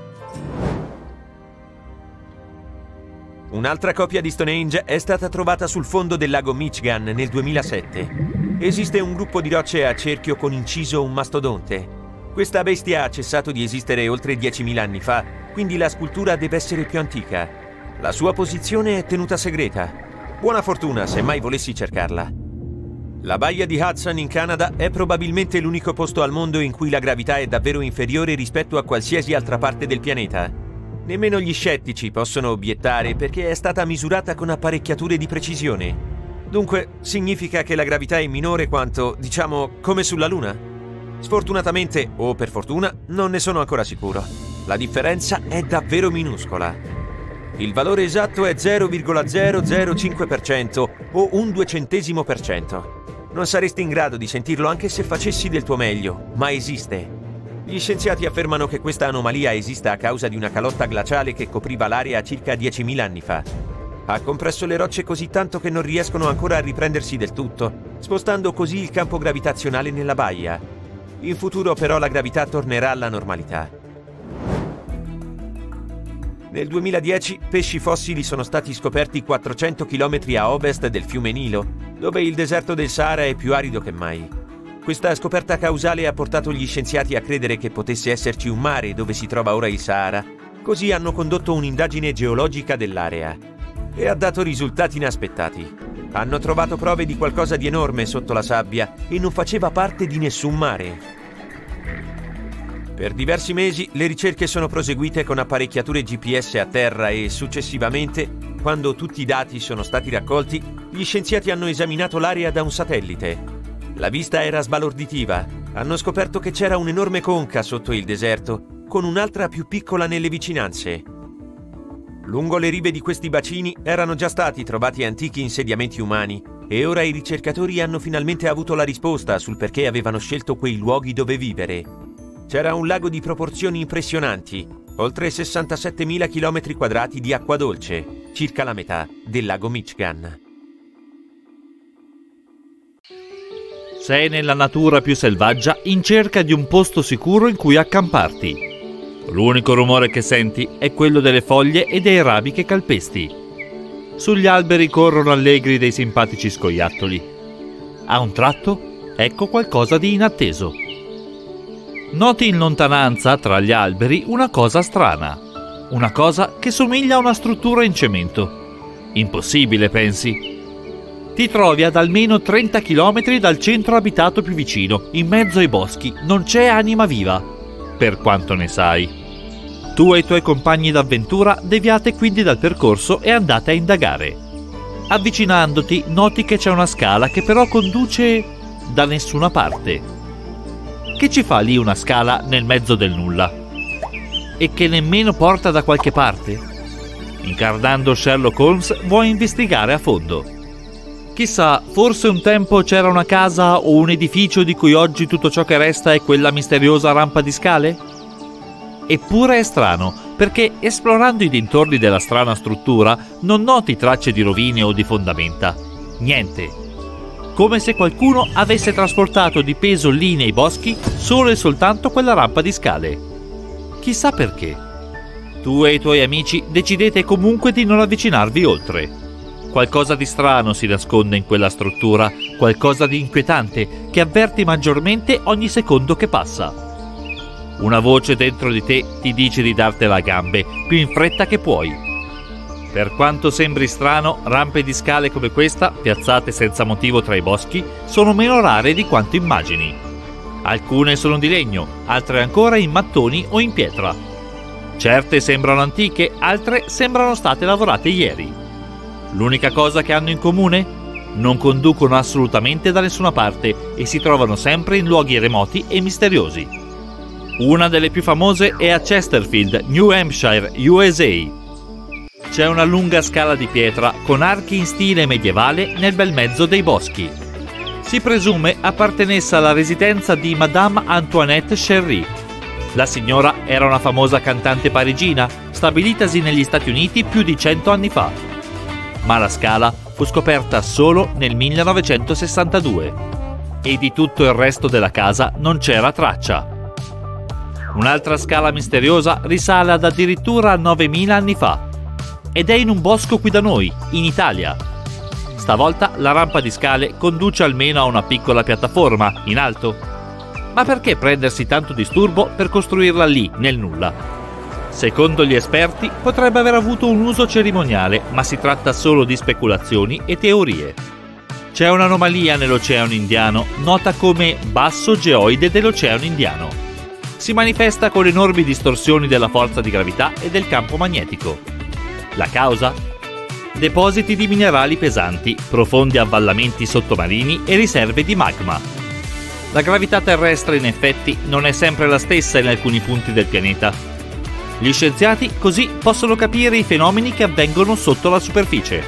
Un'altra copia di Stonehenge è stata trovata sul fondo del lago Michigan nel 2007. Esiste un gruppo di rocce a cerchio con inciso un mastodonte. Questa bestia ha cessato di esistere oltre 10.000 anni fa, quindi la scultura deve essere più antica. La sua posizione è tenuta segreta. Buona fortuna se mai volessi cercarla. La baia di Hudson in Canada è probabilmente l'unico posto al mondo in cui la gravità è davvero inferiore rispetto a qualsiasi altra parte del pianeta. Nemmeno gli scettici possono obiettare perché è stata misurata con apparecchiature di precisione. Dunque, significa che la gravità è minore quanto, diciamo, come sulla Luna? Sfortunatamente, o per fortuna, non ne sono ancora sicuro. La differenza è davvero minuscola. Il valore esatto è 0,005% o 0,01%. Non saresti in grado di sentirlo anche se facessi del tuo meglio, ma esiste. Gli scienziati affermano che questa anomalia esista a causa di una calotta glaciale che copriva l'area circa 10.000 anni fa. Ha compresso le rocce così tanto che non riescono ancora a riprendersi del tutto, spostando così il campo gravitazionale nella baia. In futuro però la gravità tornerà alla normalità. Nel 2010 pesci fossili sono stati scoperti 400 km a ovest del fiume Nilo, dove il deserto del Sahara è più arido che mai. Questa scoperta causale ha portato gli scienziati a credere che potesse esserci un mare dove si trova ora il Sahara, così hanno condotto un'indagine geologica dell'area. E ha dato risultati inaspettati. Hanno trovato prove di qualcosa di enorme sotto la sabbia e non faceva parte di nessun mare. Per diversi mesi le ricerche sono proseguite con apparecchiature GPS a terra e successivamente, quando tutti i dati sono stati raccolti, gli scienziati hanno esaminato l'area da un satellite. La vista era sbalorditiva. Hanno scoperto che c'era un'enorme conca sotto il deserto, con un'altra più piccola nelle vicinanze. Lungo le rive di questi bacini erano già stati trovati antichi insediamenti umani e ora i ricercatori hanno finalmente avuto la risposta sul perché avevano scelto quei luoghi dove vivere. C'era un lago di proporzioni impressionanti, oltre 67.000 km² di acqua dolce, circa la metà del lago Michigan. Sei nella natura più selvaggia in cerca di un posto sicuro in cui accamparti. L'unico rumore che senti è quello delle foglie e dei rami che calpesti. Sugli alberi corrono allegri dei simpatici scoiattoli. A un tratto, ecco qualcosa di inatteso. Noti in lontananza, tra gli alberi, una cosa strana. Una cosa che somiglia a una struttura in cemento. Impossibile, pensi? Ti trovi ad almeno 30 km dal centro abitato più vicino, in mezzo ai boschi. Non c'è anima viva, per quanto ne sai. Tu e i tuoi compagni d'avventura deviate quindi dal percorso e andate a indagare. Avvicinandoti, noti che c'è una scala che però conduce da nessuna parte. Che ci fa lì una scala nel mezzo del nulla? e che nemmeno porta da qualche parte? Incarnando Sherlock Holmes vuoi investigare a fondo. Chissà, forse un tempo c'era una casa o un edificio di cui oggi tutto ciò che resta è quella misteriosa rampa di scale? Eppure è strano, perché esplorando i dintorni della strana struttura non noti tracce di rovine o di fondamenta. Niente. Come se qualcuno avesse trasportato di peso lì nei boschi solo e soltanto quella rampa di scale. Chissà perché. Tu e i tuoi amici decidete comunque di non avvicinarvi oltre. Qualcosa di strano si nasconde in quella struttura, qualcosa di inquietante che avverti maggiormente ogni secondo che passa. Una voce dentro di te ti dice di dartela a gambe, più in fretta che puoi. Per quanto sembri strano, rampe di scale come questa, piazzate senza motivo tra i boschi, sono meno rare di quanto immagini. Alcune sono di legno, altre ancora in mattoni o in pietra. Certe sembrano antiche, altre sembrano state lavorate ieri. L'unica cosa che hanno in comune? Non conducono assolutamente da nessuna parte e si trovano sempre in luoghi remoti e misteriosi. Una delle più famose è a Chesterfield, New Hampshire, USA. C'è una lunga scala di pietra con archi in stile medievale nel bel mezzo dei boschi. Si presume appartenesse alla residenza di Madame Antoinette Cherry. La signora era una famosa cantante parigina, stabilitasi negli Stati Uniti più di 100 anni fa. Ma la scala fu scoperta solo nel 1962 e di tutto il resto della casa non c'era traccia. Un'altra scala misteriosa risale ad addirittura 9000 anni fa ed è in un bosco qui da noi, in Italia. Stavolta la rampa di scale conduce almeno a una piccola piattaforma in alto. Ma perché prendersi tanto disturbo per costruirla lì, nel nulla? Secondo gli esperti potrebbe aver avuto un uso cerimoniale, ma si tratta solo di speculazioni e teorie. C'è un'anomalia nell'Oceano Indiano, nota come basso geoide dell'Oceano Indiano. Si manifesta con enormi distorsioni della forza di gravità e del campo magnetico. La causa? Depositi di minerali pesanti, profondi avvallamenti sottomarini e riserve di magma. La gravità terrestre in effetti non è sempre la stessa in alcuni punti del pianeta. Gli scienziati così possono capire i fenomeni che avvengono sotto la superficie.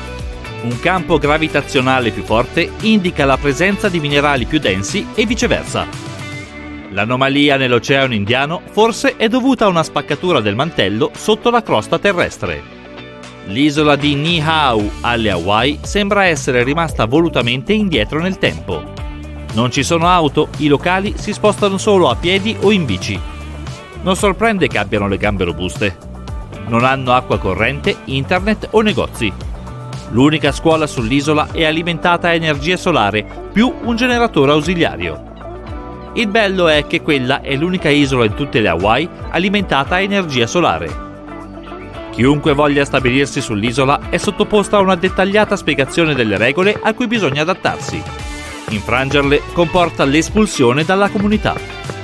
Un campo gravitazionale più forte indica la presenza di minerali più densi e viceversa. L'anomalia nell'Oceano Indiano forse è dovuta a una spaccatura del mantello sotto la crosta terrestre. L'isola di Niihau alle Hawaii sembra essere rimasta volutamente indietro nel tempo. Non ci sono auto, i locali si spostano solo a piedi o in bici. Non sorprende che abbiano le gambe robuste. Non hanno acqua corrente, internet o negozi. L'unica scuola sull'isola è alimentata a energia solare, più un generatore ausiliario. Il bello è che quella è l'unica isola in tutte le Hawaii alimentata a energia solare. Chiunque voglia stabilirsi sull'isola è sottoposto a una dettagliata spiegazione delle regole a cui bisogna adattarsi. Infrangerle comporta l'espulsione dalla comunità.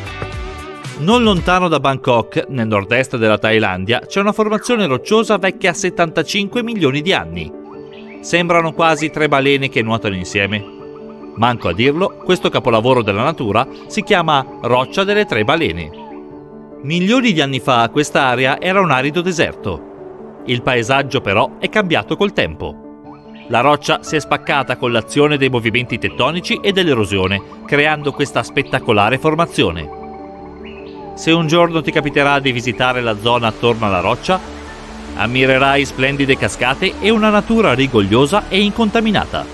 Non lontano da Bangkok, nel nord-est della Thailandia, c'è una formazione rocciosa vecchia 75 milioni di anni. Sembrano quasi 3 balene che nuotano insieme. Manco a dirlo, questo capolavoro della natura si chiama Roccia delle 3 balene. Milioni di anni fa quest'area era un arido deserto. Il paesaggio però è cambiato col tempo. La roccia si è spaccata con l'azione dei movimenti tettonici e dell'erosione, creando questa spettacolare formazione. Se un giorno ti capiterà di visitare la zona attorno alla roccia, ammirerai splendide cascate e una natura rigogliosa e incontaminata.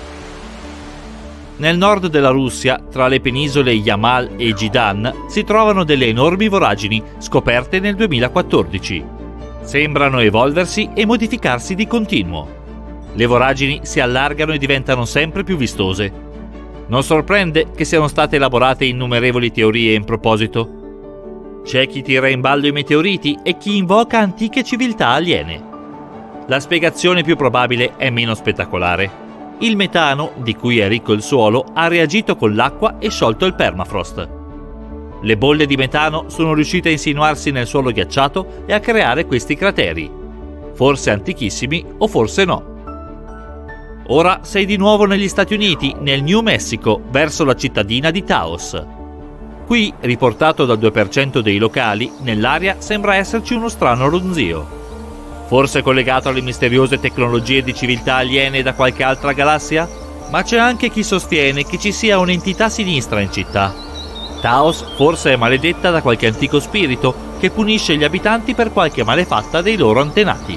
Nel nord della Russia, tra le penisole Yamal e Jidan, si trovano delle enormi voragini scoperte nel 2014. Sembrano evolversi e modificarsi di continuo. Le voragini si allargano e diventano sempre più vistose. Non sorprende che siano state elaborate innumerevoli teorie in proposito. C'è chi tira in ballo i meteoriti e chi invoca antiche civiltà aliene. La spiegazione più probabile è meno spettacolare. Il metano, di cui è ricco il suolo, ha reagito con l'acqua e sciolto il permafrost. Le bolle di metano sono riuscite a insinuarsi nel suolo ghiacciato e a creare questi crateri. Forse antichissimi o forse no. Ora sei di nuovo negli Stati Uniti, nel New Mexico, verso la cittadina di Taos. Qui, riportato dal 2% dei locali, nell'aria sembra esserci uno strano ronzio. Forse collegato alle misteriose tecnologie di civiltà aliene da qualche altra galassia? Ma c'è anche chi sostiene che ci sia un'entità sinistra in città. Taos forse è maledetta da qualche antico spirito che punisce gli abitanti per qualche malefatta dei loro antenati.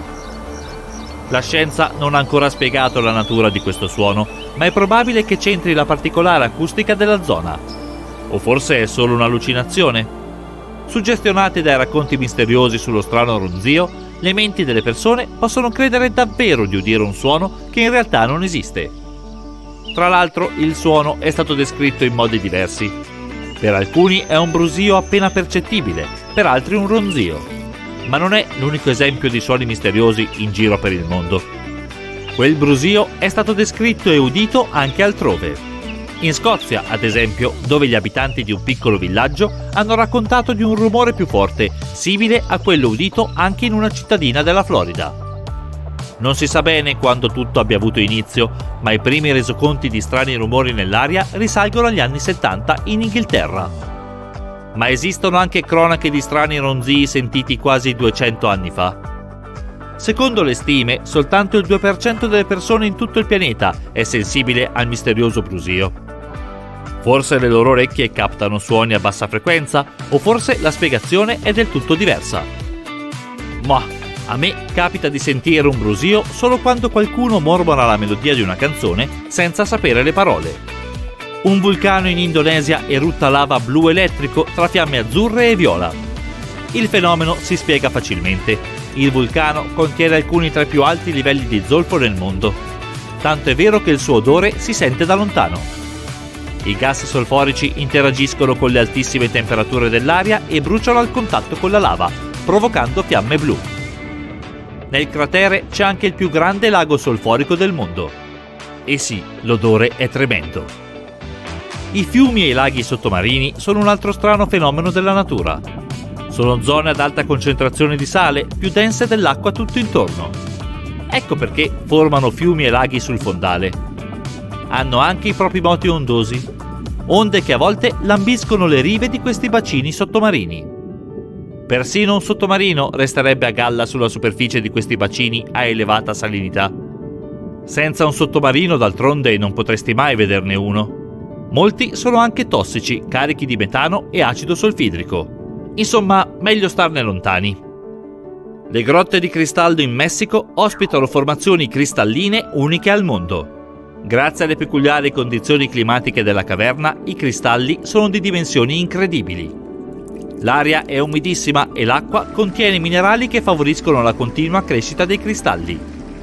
La scienza non ha ancora spiegato la natura di questo suono, ma è probabile che c'entri la particolare acustica della zona. O forse è solo un'allucinazione? Suggestionati dai racconti misteriosi sullo strano ronzio, le menti delle persone possono credere davvero di udire un suono che in realtà non esiste. Tra l'altro, il suono è stato descritto in modi diversi. Per alcuni è un brusio appena percettibile, per altri un ronzio. Ma non è l'unico esempio di suoni misteriosi in giro per il mondo. Quel brusio è stato descritto e udito anche altrove. In Scozia, ad esempio, dove gli abitanti di un piccolo villaggio hanno raccontato di un rumore più forte, simile a quello udito anche in una cittadina della Florida. Non si sa bene quando tutto abbia avuto inizio, ma i primi resoconti di strani rumori nell'aria risalgono agli anni 70 in Inghilterra. Ma esistono anche cronache di strani ronzii sentiti quasi 200 anni fa. Secondo le stime, soltanto il 2% delle persone in tutto il pianeta è sensibile al misterioso brusio. Forse le loro orecchie captano suoni a bassa frequenza, o forse la spiegazione è del tutto diversa. Ma a me capita di sentire un brusio solo quando qualcuno mormora la melodia di una canzone senza sapere le parole. Un vulcano in Indonesia erutta lava blu elettrico tra fiamme azzurre e viola. Il fenomeno si spiega facilmente. Il vulcano contiene alcuni tra i più alti livelli di zolfo nel mondo. Tanto è vero che il suo odore si sente da lontano. I gas solforici interagiscono con le altissime temperature dell'aria e bruciano al contatto con la lava, provocando fiamme blu. Nel cratere c'è anche il più grande lago solforico del mondo. E sì, l'odore è tremendo. I fiumi e i laghi sottomarini sono un altro strano fenomeno della natura. Sono zone ad alta concentrazione di sale, più dense dell'acqua tutto intorno. Ecco perché formano fiumi e laghi sul fondale. Hanno anche i propri moti ondosi, onde che a volte lambiscono le rive di questi bacini sottomarini. Persino un sottomarino resterebbe a galla sulla superficie di questi bacini a elevata salinità. Senza un sottomarino, d'altronde, non potresti mai vederne uno. Molti sono anche tossici, carichi di metano e acido solfidrico. Insomma, meglio starne lontani. Le grotte di cristallo in Messico ospitano formazioni cristalline uniche al mondo. Grazie alle peculiari condizioni climatiche della caverna, i cristalli sono di dimensioni incredibili. L'aria è umidissima e l'acqua contiene minerali che favoriscono la continua crescita dei cristalli.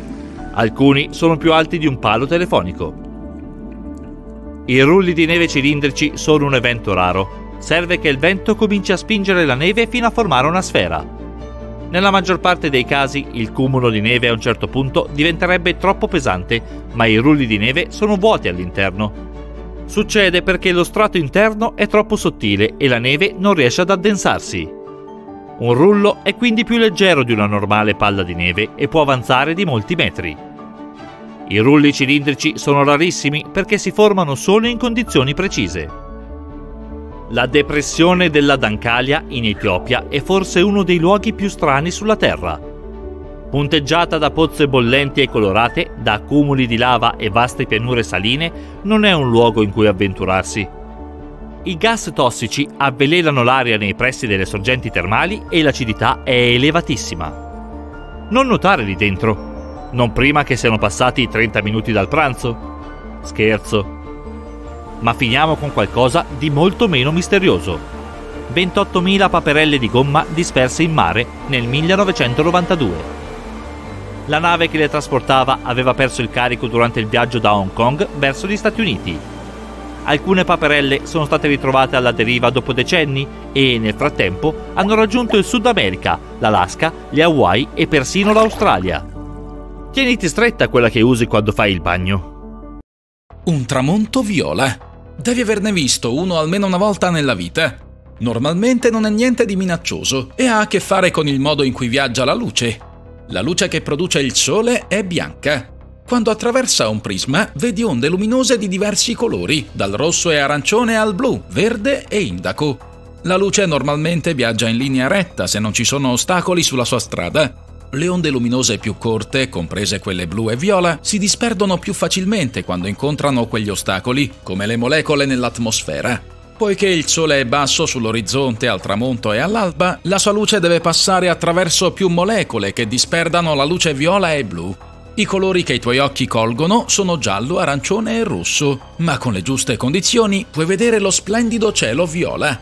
Alcuni sono più alti di un palo telefonico. I rulli di neve cilindrici sono un evento raro. Serve che il vento cominci a spingere la neve fino a formare una sfera. Nella maggior parte dei casi il cumulo di neve a un certo punto diventerebbe troppo pesante, ma i rulli di neve sono vuoti all'interno. Succede perché lo strato interno è troppo sottile e la neve non riesce ad addensarsi. Un rullo è quindi più leggero di una normale palla di neve e può avanzare di molti metri. I rulli cilindrici sono rarissimi perché si formano solo in condizioni precise. La depressione della Dankalia in Etiopia è forse uno dei luoghi più strani sulla Terra. Punteggiata da pozze bollenti e colorate, da accumuli di lava e vaste pianure saline, non è un luogo in cui avventurarsi. I gas tossici avvelenano l'aria nei pressi delle sorgenti termali e l'acidità è elevatissima. Non nuotare lì dentro, non prima che siano passati 30 minuti dal pranzo. Scherzo. Ma finiamo con qualcosa di molto meno misterioso. 28.000 paperelle di gomma disperse in mare nel 1992. La nave che le trasportava aveva perso il carico durante il viaggio da Hong Kong verso gli Stati Uniti. Alcune paperelle sono state ritrovate alla deriva dopo decenni e, nel frattempo, hanno raggiunto il Sud America, l'Alaska, le Hawaii e persino l'Australia. Tieniti stretta quella che usi quando fai il bagno. Un tramonto viola. Devi averne visto uno almeno una volta nella vita. Normalmente non è niente di minaccioso e ha a che fare con il modo in cui viaggia la luce. La luce che produce il sole è bianca. Quando attraversa un prisma, vedi onde luminose di diversi colori, dal rosso e arancione al blu, verde e indaco. La luce normalmente viaggia in linea retta se non ci sono ostacoli sulla sua strada. Le onde luminose più corte, comprese quelle blu e viola, si disperdono più facilmente quando incontrano quegli ostacoli, come le molecole nell'atmosfera. Poiché il Sole è basso sull'orizzonte al tramonto e all'alba, la sua luce deve passare attraverso più molecole che disperdano la luce viola e blu. I colori che i tuoi occhi colgono sono giallo, arancione e rosso, ma con le giuste condizioni puoi vedere lo splendido cielo viola.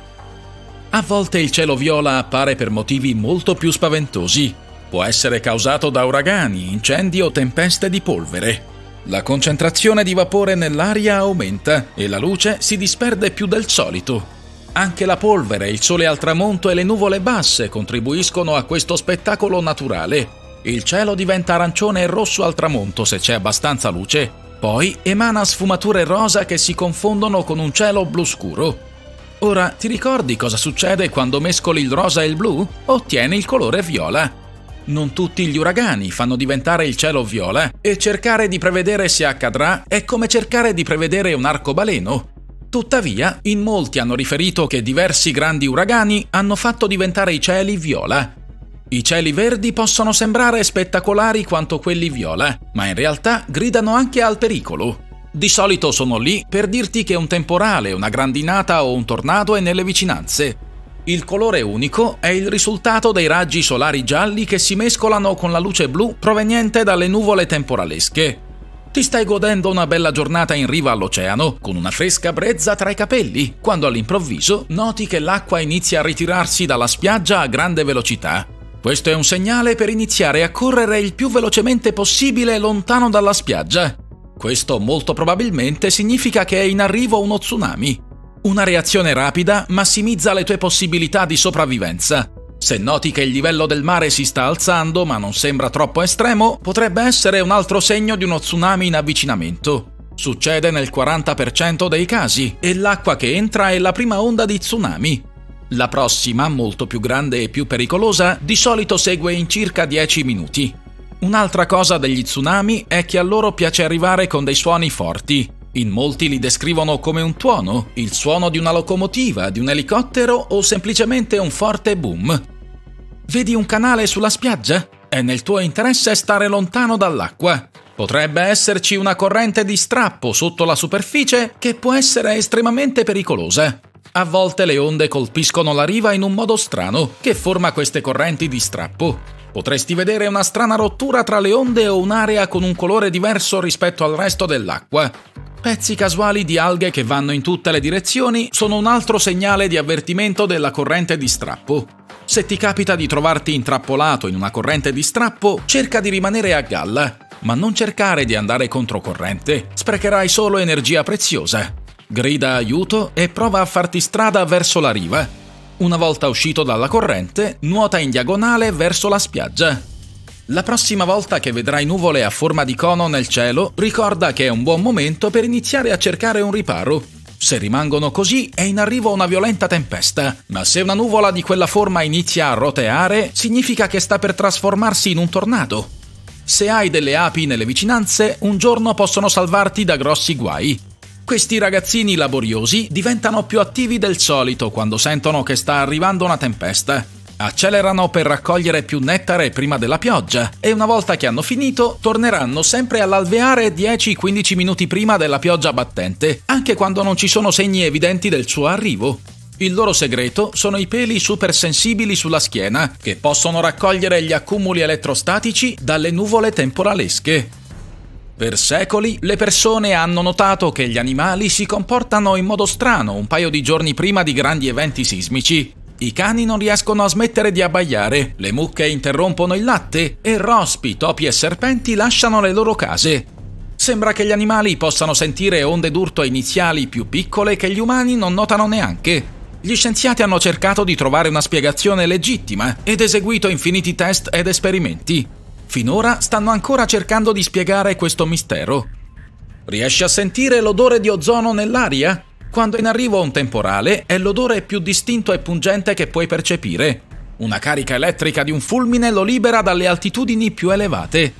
A volte il cielo viola appare per motivi molto più spaventosi. Può essere causato da uragani, incendi o tempeste di polvere. La concentrazione di vapore nell'aria aumenta e la luce si disperde più del solito. Anche la polvere, il sole al tramonto e le nuvole basse contribuiscono a questo spettacolo naturale. Il cielo diventa arancione e rosso al tramonto se c'è abbastanza luce, poi emana sfumature rosa che si confondono con un cielo blu scuro. Ora, ti ricordi cosa succede quando mescoli il rosa e il blu? Ottieni il colore viola. Non tutti gli uragani fanno diventare il cielo viola e cercare di prevedere se accadrà è come cercare di prevedere un arcobaleno. Tuttavia, in molti hanno riferito che diversi grandi uragani hanno fatto diventare i cieli viola. I cieli verdi possono sembrare spettacolari quanto quelli viola, ma in realtà gridano anche al pericolo. Di solito sono lì per dirti che un temporale, una grandinata o un tornado è nelle vicinanze. Il colore unico è il risultato dei raggi solari gialli che si mescolano con la luce blu proveniente dalle nuvole temporalesche. Ti stai godendo una bella giornata in riva all'oceano, con una fresca brezza tra i capelli, quando all'improvviso noti che l'acqua inizia a ritirarsi dalla spiaggia a grande velocità. Questo è un segnale per iniziare a correre il più velocemente possibile lontano dalla spiaggia. Questo molto probabilmente significa che è in arrivo uno tsunami. Una reazione rapida massimizza le tue possibilità di sopravvivenza. Se noti che il livello del mare si sta alzando ma non sembra troppo estremo, potrebbe essere un altro segno di uno tsunami in avvicinamento. Succede nel 40% dei casi e l'acqua che entra è la prima onda di tsunami. La prossima, molto più grande e più pericolosa, di solito segue in circa 10 minuti. Un'altra cosa degli tsunami è che a loro piace arrivare con dei suoni forti. In molti li descrivono come un tuono, il suono di una locomotiva, di un elicottero o semplicemente un forte boom. Vedi un canale sulla spiaggia? È nel tuo interesse stare lontano dall'acqua. Potrebbe esserci una corrente di strappo sotto la superficie che può essere estremamente pericolosa. A volte le onde colpiscono la riva in un modo strano, che forma queste correnti di strappo. Potresti vedere una strana rottura tra le onde o un'area con un colore diverso rispetto al resto dell'acqua. Pezzi casuali di alghe che vanno in tutte le direzioni sono un altro segnale di avvertimento della corrente di strappo. Se ti capita di trovarti intrappolato in una corrente di strappo, cerca di rimanere a galla, ma non cercare di andare controcorrente, sprecherai solo energia preziosa. Grida aiuto e prova a farti strada verso la riva. Una volta uscito dalla corrente, nuota in diagonale verso la spiaggia. La prossima volta che vedrai nuvole a forma di cono nel cielo, ricorda che è un buon momento per iniziare a cercare un riparo. Se rimangono così, è in arrivo una violenta tempesta, ma se una nuvola di quella forma inizia a roteare, significa che sta per trasformarsi in un tornado. Se hai delle api nelle vicinanze, un giorno possono salvarti da grossi guai. Questi ragazzini laboriosi diventano più attivi del solito quando sentono che sta arrivando una tempesta. Accelerano per raccogliere più nettare prima della pioggia e una volta che hanno finito torneranno sempre all'alveare 10-15 minuti prima della pioggia battente, anche quando non ci sono segni evidenti del suo arrivo. Il loro segreto sono i peli supersensibili sulla schiena, che possono raccogliere gli accumuli elettrostatici dalle nuvole temporalesche. Per secoli le persone hanno notato che gli animali si comportano in modo strano un paio di giorni prima di grandi eventi sismici. I cani non riescono a smettere di abbaiare, le mucche interrompono il latte e rospi, topi e serpenti lasciano le loro case. Sembra che gli animali possano sentire onde d'urto iniziali più piccole che gli umani non notano neanche. Gli scienziati hanno cercato di trovare una spiegazione legittima ed eseguito infiniti test ed esperimenti. Finora stanno ancora cercando di spiegare questo mistero. Riesci a sentire l'odore di ozono nell'aria? Quando in arrivo un temporale è l'odore più distinto e pungente che puoi percepire. Una carica elettrica di un fulmine lo libera dalle altitudini più elevate.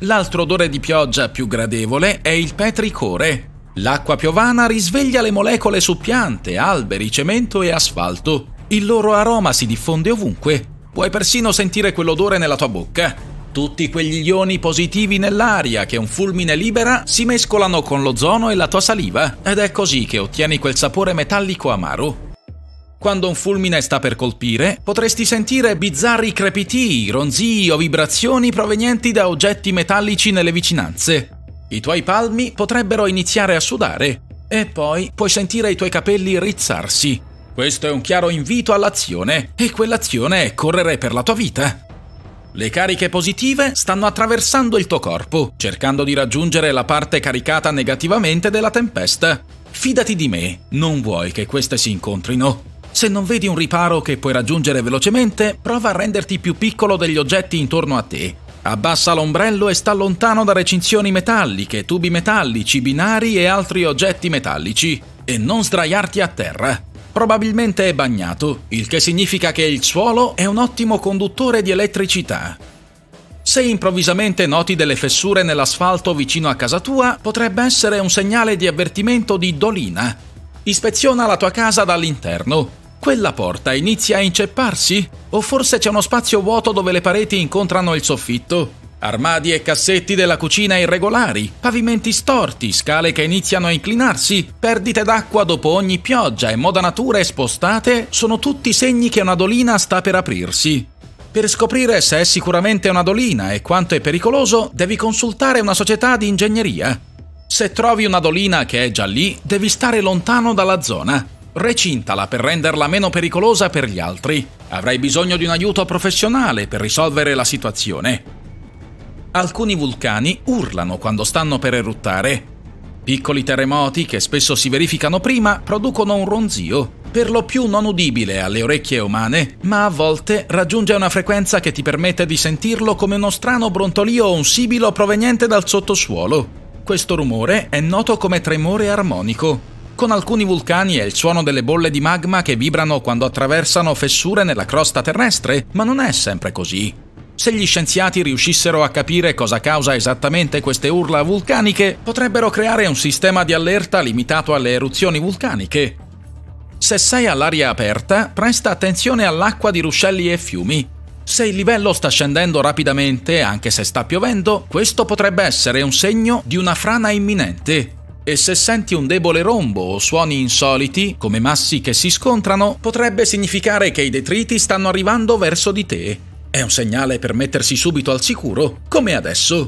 L'altro odore di pioggia più gradevole è il petricore. L'acqua piovana risveglia le molecole su piante, alberi, cemento e asfalto. Il loro aroma si diffonde ovunque. Puoi persino sentire quell'odore nella tua bocca. Tutti quegli ioni positivi nell'aria che un fulmine libera si mescolano con l'ozono e la tua saliva, ed è così che ottieni quel sapore metallico amaro. Quando un fulmine sta per colpire, potresti sentire bizzarri crepitii, ronzii o vibrazioni provenienti da oggetti metallici nelle vicinanze. I tuoi palmi potrebbero iniziare a sudare e poi puoi sentire i tuoi capelli rizzarsi. Questo è un chiaro invito all'azione, e quell'azione è correre per la tua vita. Le cariche positive stanno attraversando il tuo corpo, cercando di raggiungere la parte caricata negativamente della tempesta. Fidati di me, non vuoi che queste si incontrino. Se non vedi un riparo che puoi raggiungere velocemente, prova a renderti più piccolo degli oggetti intorno a te. Abbassa l'ombrello e sta lontano da recinzioni metalliche, tubi metallici, binari e altri oggetti metallici. E non sdraiarti a terra. Probabilmente è bagnato, il che significa che il suolo è un ottimo conduttore di elettricità. Se improvvisamente noti delle fessure nell'asfalto vicino a casa tua, potrebbe essere un segnale di avvertimento di dolina. Ispeziona la tua casa dall'interno. Quella porta inizia a incepparsi? O forse c'è uno spazio vuoto dove le pareti incontrano il soffitto? Armadi e cassetti della cucina irregolari, pavimenti storti, scale che iniziano a inclinarsi, perdite d'acqua dopo ogni pioggia e modanature spostate sono tutti segni che una dolina sta per aprirsi. Per scoprire se è sicuramente una dolina e quanto è pericoloso, devi consultare una società di ingegneria. Se trovi una dolina che è già lì, devi stare lontano dalla zona. Recintala per renderla meno pericolosa per gli altri. Avrai bisogno di un aiuto professionale per risolvere la situazione. Alcuni vulcani urlano quando stanno per eruttare. Piccoli terremoti, che spesso si verificano prima, producono un ronzio, per lo più non udibile alle orecchie umane, ma a volte raggiunge una frequenza che ti permette di sentirlo come uno strano brontolio o un sibilo proveniente dal sottosuolo. Questo rumore è noto come tremore armonico. Con alcuni vulcani è il suono delle bolle di magma che vibrano quando attraversano fessure nella crosta terrestre, ma non è sempre così. Se gli scienziati riuscissero a capire cosa causa esattamente queste urla vulcaniche, potrebbero creare un sistema di allerta limitato alle eruzioni vulcaniche. Se sei all'aria aperta, presta attenzione all'acqua di ruscelli e fiumi. Se il livello sta scendendo rapidamente, anche se sta piovendo, questo potrebbe essere un segno di una frana imminente. E se senti un debole rombo o suoni insoliti, come massi che si scontrano, potrebbe significare che i detriti stanno arrivando verso di te. È un segnale per mettersi subito al sicuro, come adesso.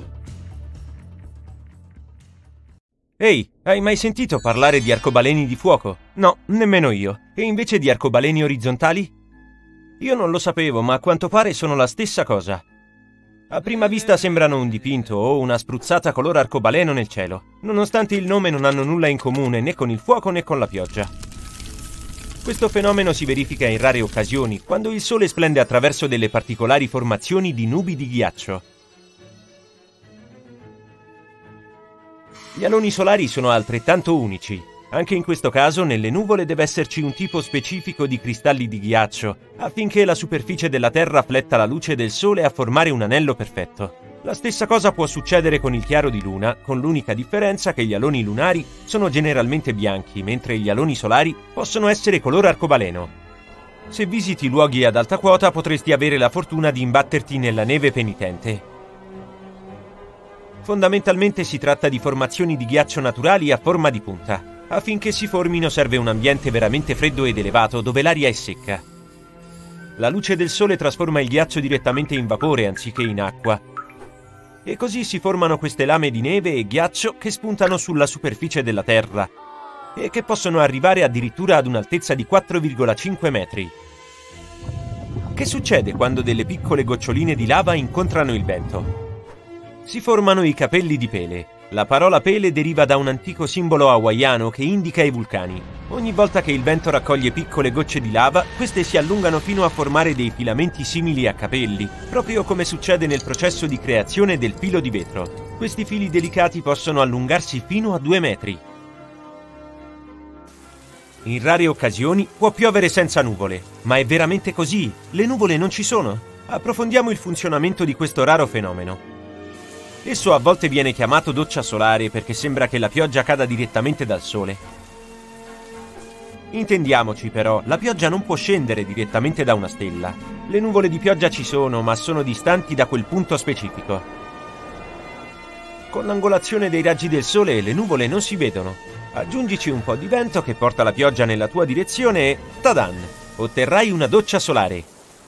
Ehi, hai mai sentito parlare di arcobaleni di fuoco? No, nemmeno io. E invece di arcobaleni orizzontali? Io non lo sapevo, ma a quanto pare sono la stessa cosa. A prima vista sembrano un dipinto o una spruzzata color arcobaleno nel cielo, nonostante il nome non hanno nulla in comune né con il fuoco né con la pioggia. Questo fenomeno si verifica in rare occasioni, quando il sole splende attraverso delle particolari formazioni di nubi di ghiaccio. Gli aloni solari sono altrettanto unici. Anche in questo caso, nelle nuvole deve esserci un tipo specifico di cristalli di ghiaccio, affinché la superficie della Terra fletta la luce del Sole a formare un anello perfetto. La stessa cosa può succedere con il chiaro di luna, con l'unica differenza che gli aloni lunari sono generalmente bianchi, mentre gli aloni solari possono essere color arcobaleno. Se visiti luoghi ad alta quota, potresti avere la fortuna di imbatterti nella neve penitente. Fondamentalmente si tratta di formazioni di ghiaccio naturali a forma di punta. Affinché si formino serve un ambiente veramente freddo ed elevato dove l'aria è secca. La luce del sole trasforma il ghiaccio direttamente in vapore anziché in acqua. E così si formano queste lame di neve e ghiaccio che spuntano sulla superficie della Terra e che possono arrivare addirittura ad un'altezza di 4,5 metri. Che succede quando delle piccole goccioline di lava incontrano il vento? Si formano i capelli di pele. La parola pele deriva da un antico simbolo hawaiano che indica i vulcani. Ogni volta che il vento raccoglie piccole gocce di lava, queste si allungano fino a formare dei filamenti simili a capelli, proprio come succede nel processo di creazione del filo di vetro. Questi fili delicati possono allungarsi fino a 2 metri. In rare occasioni può piovere senza nuvole, ma è veramente così? Le nuvole non ci sono? Approfondiamo il funzionamento di questo raro fenomeno. Esso a volte viene chiamato doccia solare perché sembra che la pioggia cada direttamente dal sole. Intendiamoci però, la pioggia non può scendere direttamente da una stella. Le nuvole di pioggia ci sono, ma sono distanti da quel punto specifico. Con l'angolazione dei raggi del sole le nuvole non si vedono. Aggiungici un po' di vento che porta la pioggia nella tua direzione e tadan! Otterrai una doccia solare.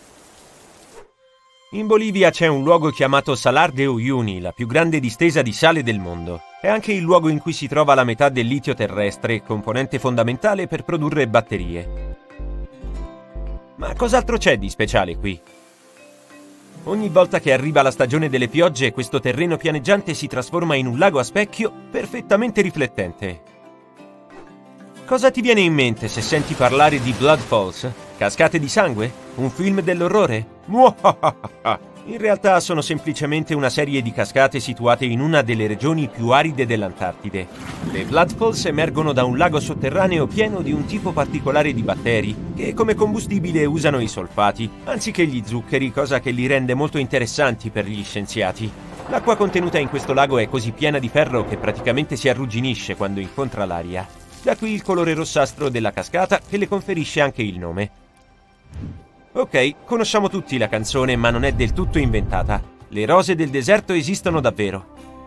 In Bolivia c'è un luogo chiamato Salar de Uyuni, la più grande distesa di sale del mondo. È anche il luogo in cui si trova la metà del litio terrestre, componente fondamentale per produrre batterie. Ma cos'altro c'è di speciale qui? Ogni volta che arriva la stagione delle piogge, questo terreno pianeggiante si trasforma in un lago a specchio perfettamente riflettente. Cosa ti viene in mente se senti parlare di Blood Falls? Cascate di sangue? Un film dell'orrore? Muahahaha! In realtà sono semplicemente una serie di cascate situate in una delle regioni più aride dell'Antartide. Le Blood Falls emergono da un lago sotterraneo pieno di un tipo particolare di batteri che come combustibile usano i solfati, anziché gli zuccheri, cosa che li rende molto interessanti per gli scienziati. L'acqua contenuta in questo lago è così piena di ferro che praticamente si arrugginisce quando incontra l'aria. Da qui il colore rossastro della cascata che le conferisce anche il nome. Ok, conosciamo tutti la canzone, ma non è del tutto inventata. Le rose del deserto esistono davvero.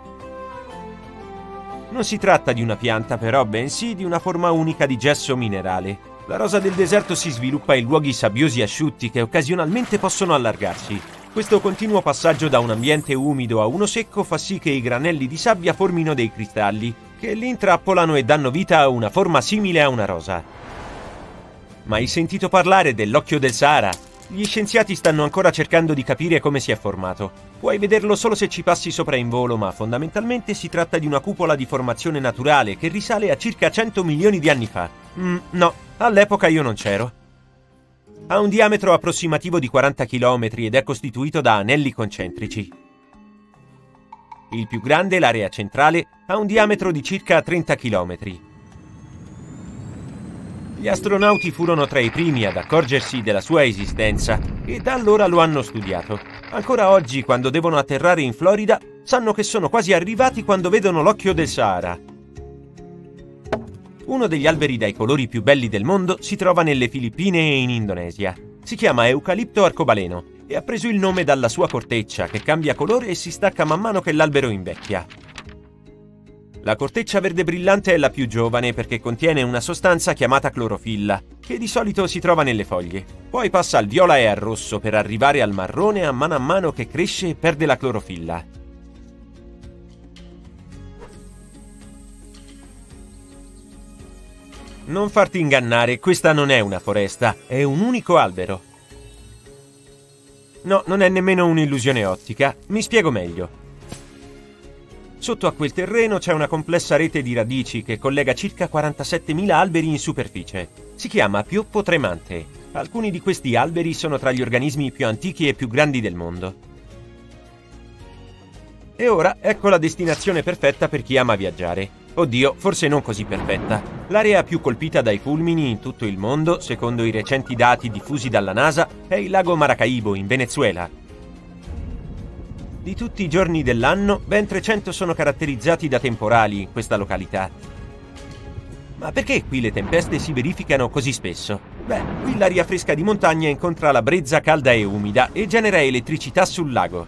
Non si tratta di una pianta però, bensì di una forma unica di gesso minerale. La rosa del deserto si sviluppa in luoghi sabbiosi e asciutti che occasionalmente possono allargarsi. Questo continuo passaggio da un ambiente umido a uno secco fa sì che i granelli di sabbia formino dei cristalli, che li intrappolano e danno vita a una forma simile a una rosa. Ma hai sentito parlare dell'occhio del Sahara? Gli scienziati stanno ancora cercando di capire come si è formato. Puoi vederlo solo se ci passi sopra in volo, ma fondamentalmente si tratta di una cupola di formazione naturale che risale a circa 100 milioni di anni fa. No, all'epoca io non c'ero. Ha un diametro approssimativo di 40 km ed è costituito da anelli concentrici. Il più grande, l'area centrale, ha un diametro di circa 30 km. Gli astronauti furono tra i primi ad accorgersi della sua esistenza e da allora lo hanno studiato. Ancora oggi, quando devono atterrare in Florida, sanno che sono quasi arrivati quando vedono l'occhio del Sahara. Uno degli alberi dai colori più belli del mondo si trova nelle Filippine e in Indonesia. Si chiama Eucalipto arcobaleno e ha preso il nome dalla sua corteccia, che cambia colore e si stacca man mano che l'albero invecchia. La corteccia verde brillante è la più giovane perché contiene una sostanza chiamata clorofilla, che di solito si trova nelle foglie. Poi passa al viola e al rosso per arrivare al marrone a mano che cresce e perde la clorofilla. Non farti ingannare, questa non è una foresta, è un unico albero. No, non è nemmeno un'illusione ottica, mi spiego meglio. Sotto a quel terreno c'è una complessa rete di radici che collega circa 47.000 alberi in superficie. Si chiama pioppo tremante. Alcuni di questi alberi sono tra gli organismi più antichi e più grandi del mondo. E ora ecco la destinazione perfetta per chi ama viaggiare. Oddio, forse non così perfetta. L'area più colpita dai fulmini in tutto il mondo, secondo i recenti dati diffusi dalla NASA, è il lago Maracaibo in Venezuela. Di tutti i giorni dell'anno, ben 300 sono caratterizzati da temporali in questa località. Ma perché qui le tempeste si verificano così spesso? Beh, qui l'aria fresca di montagna incontra la brezza calda e umida e genera elettricità sul lago.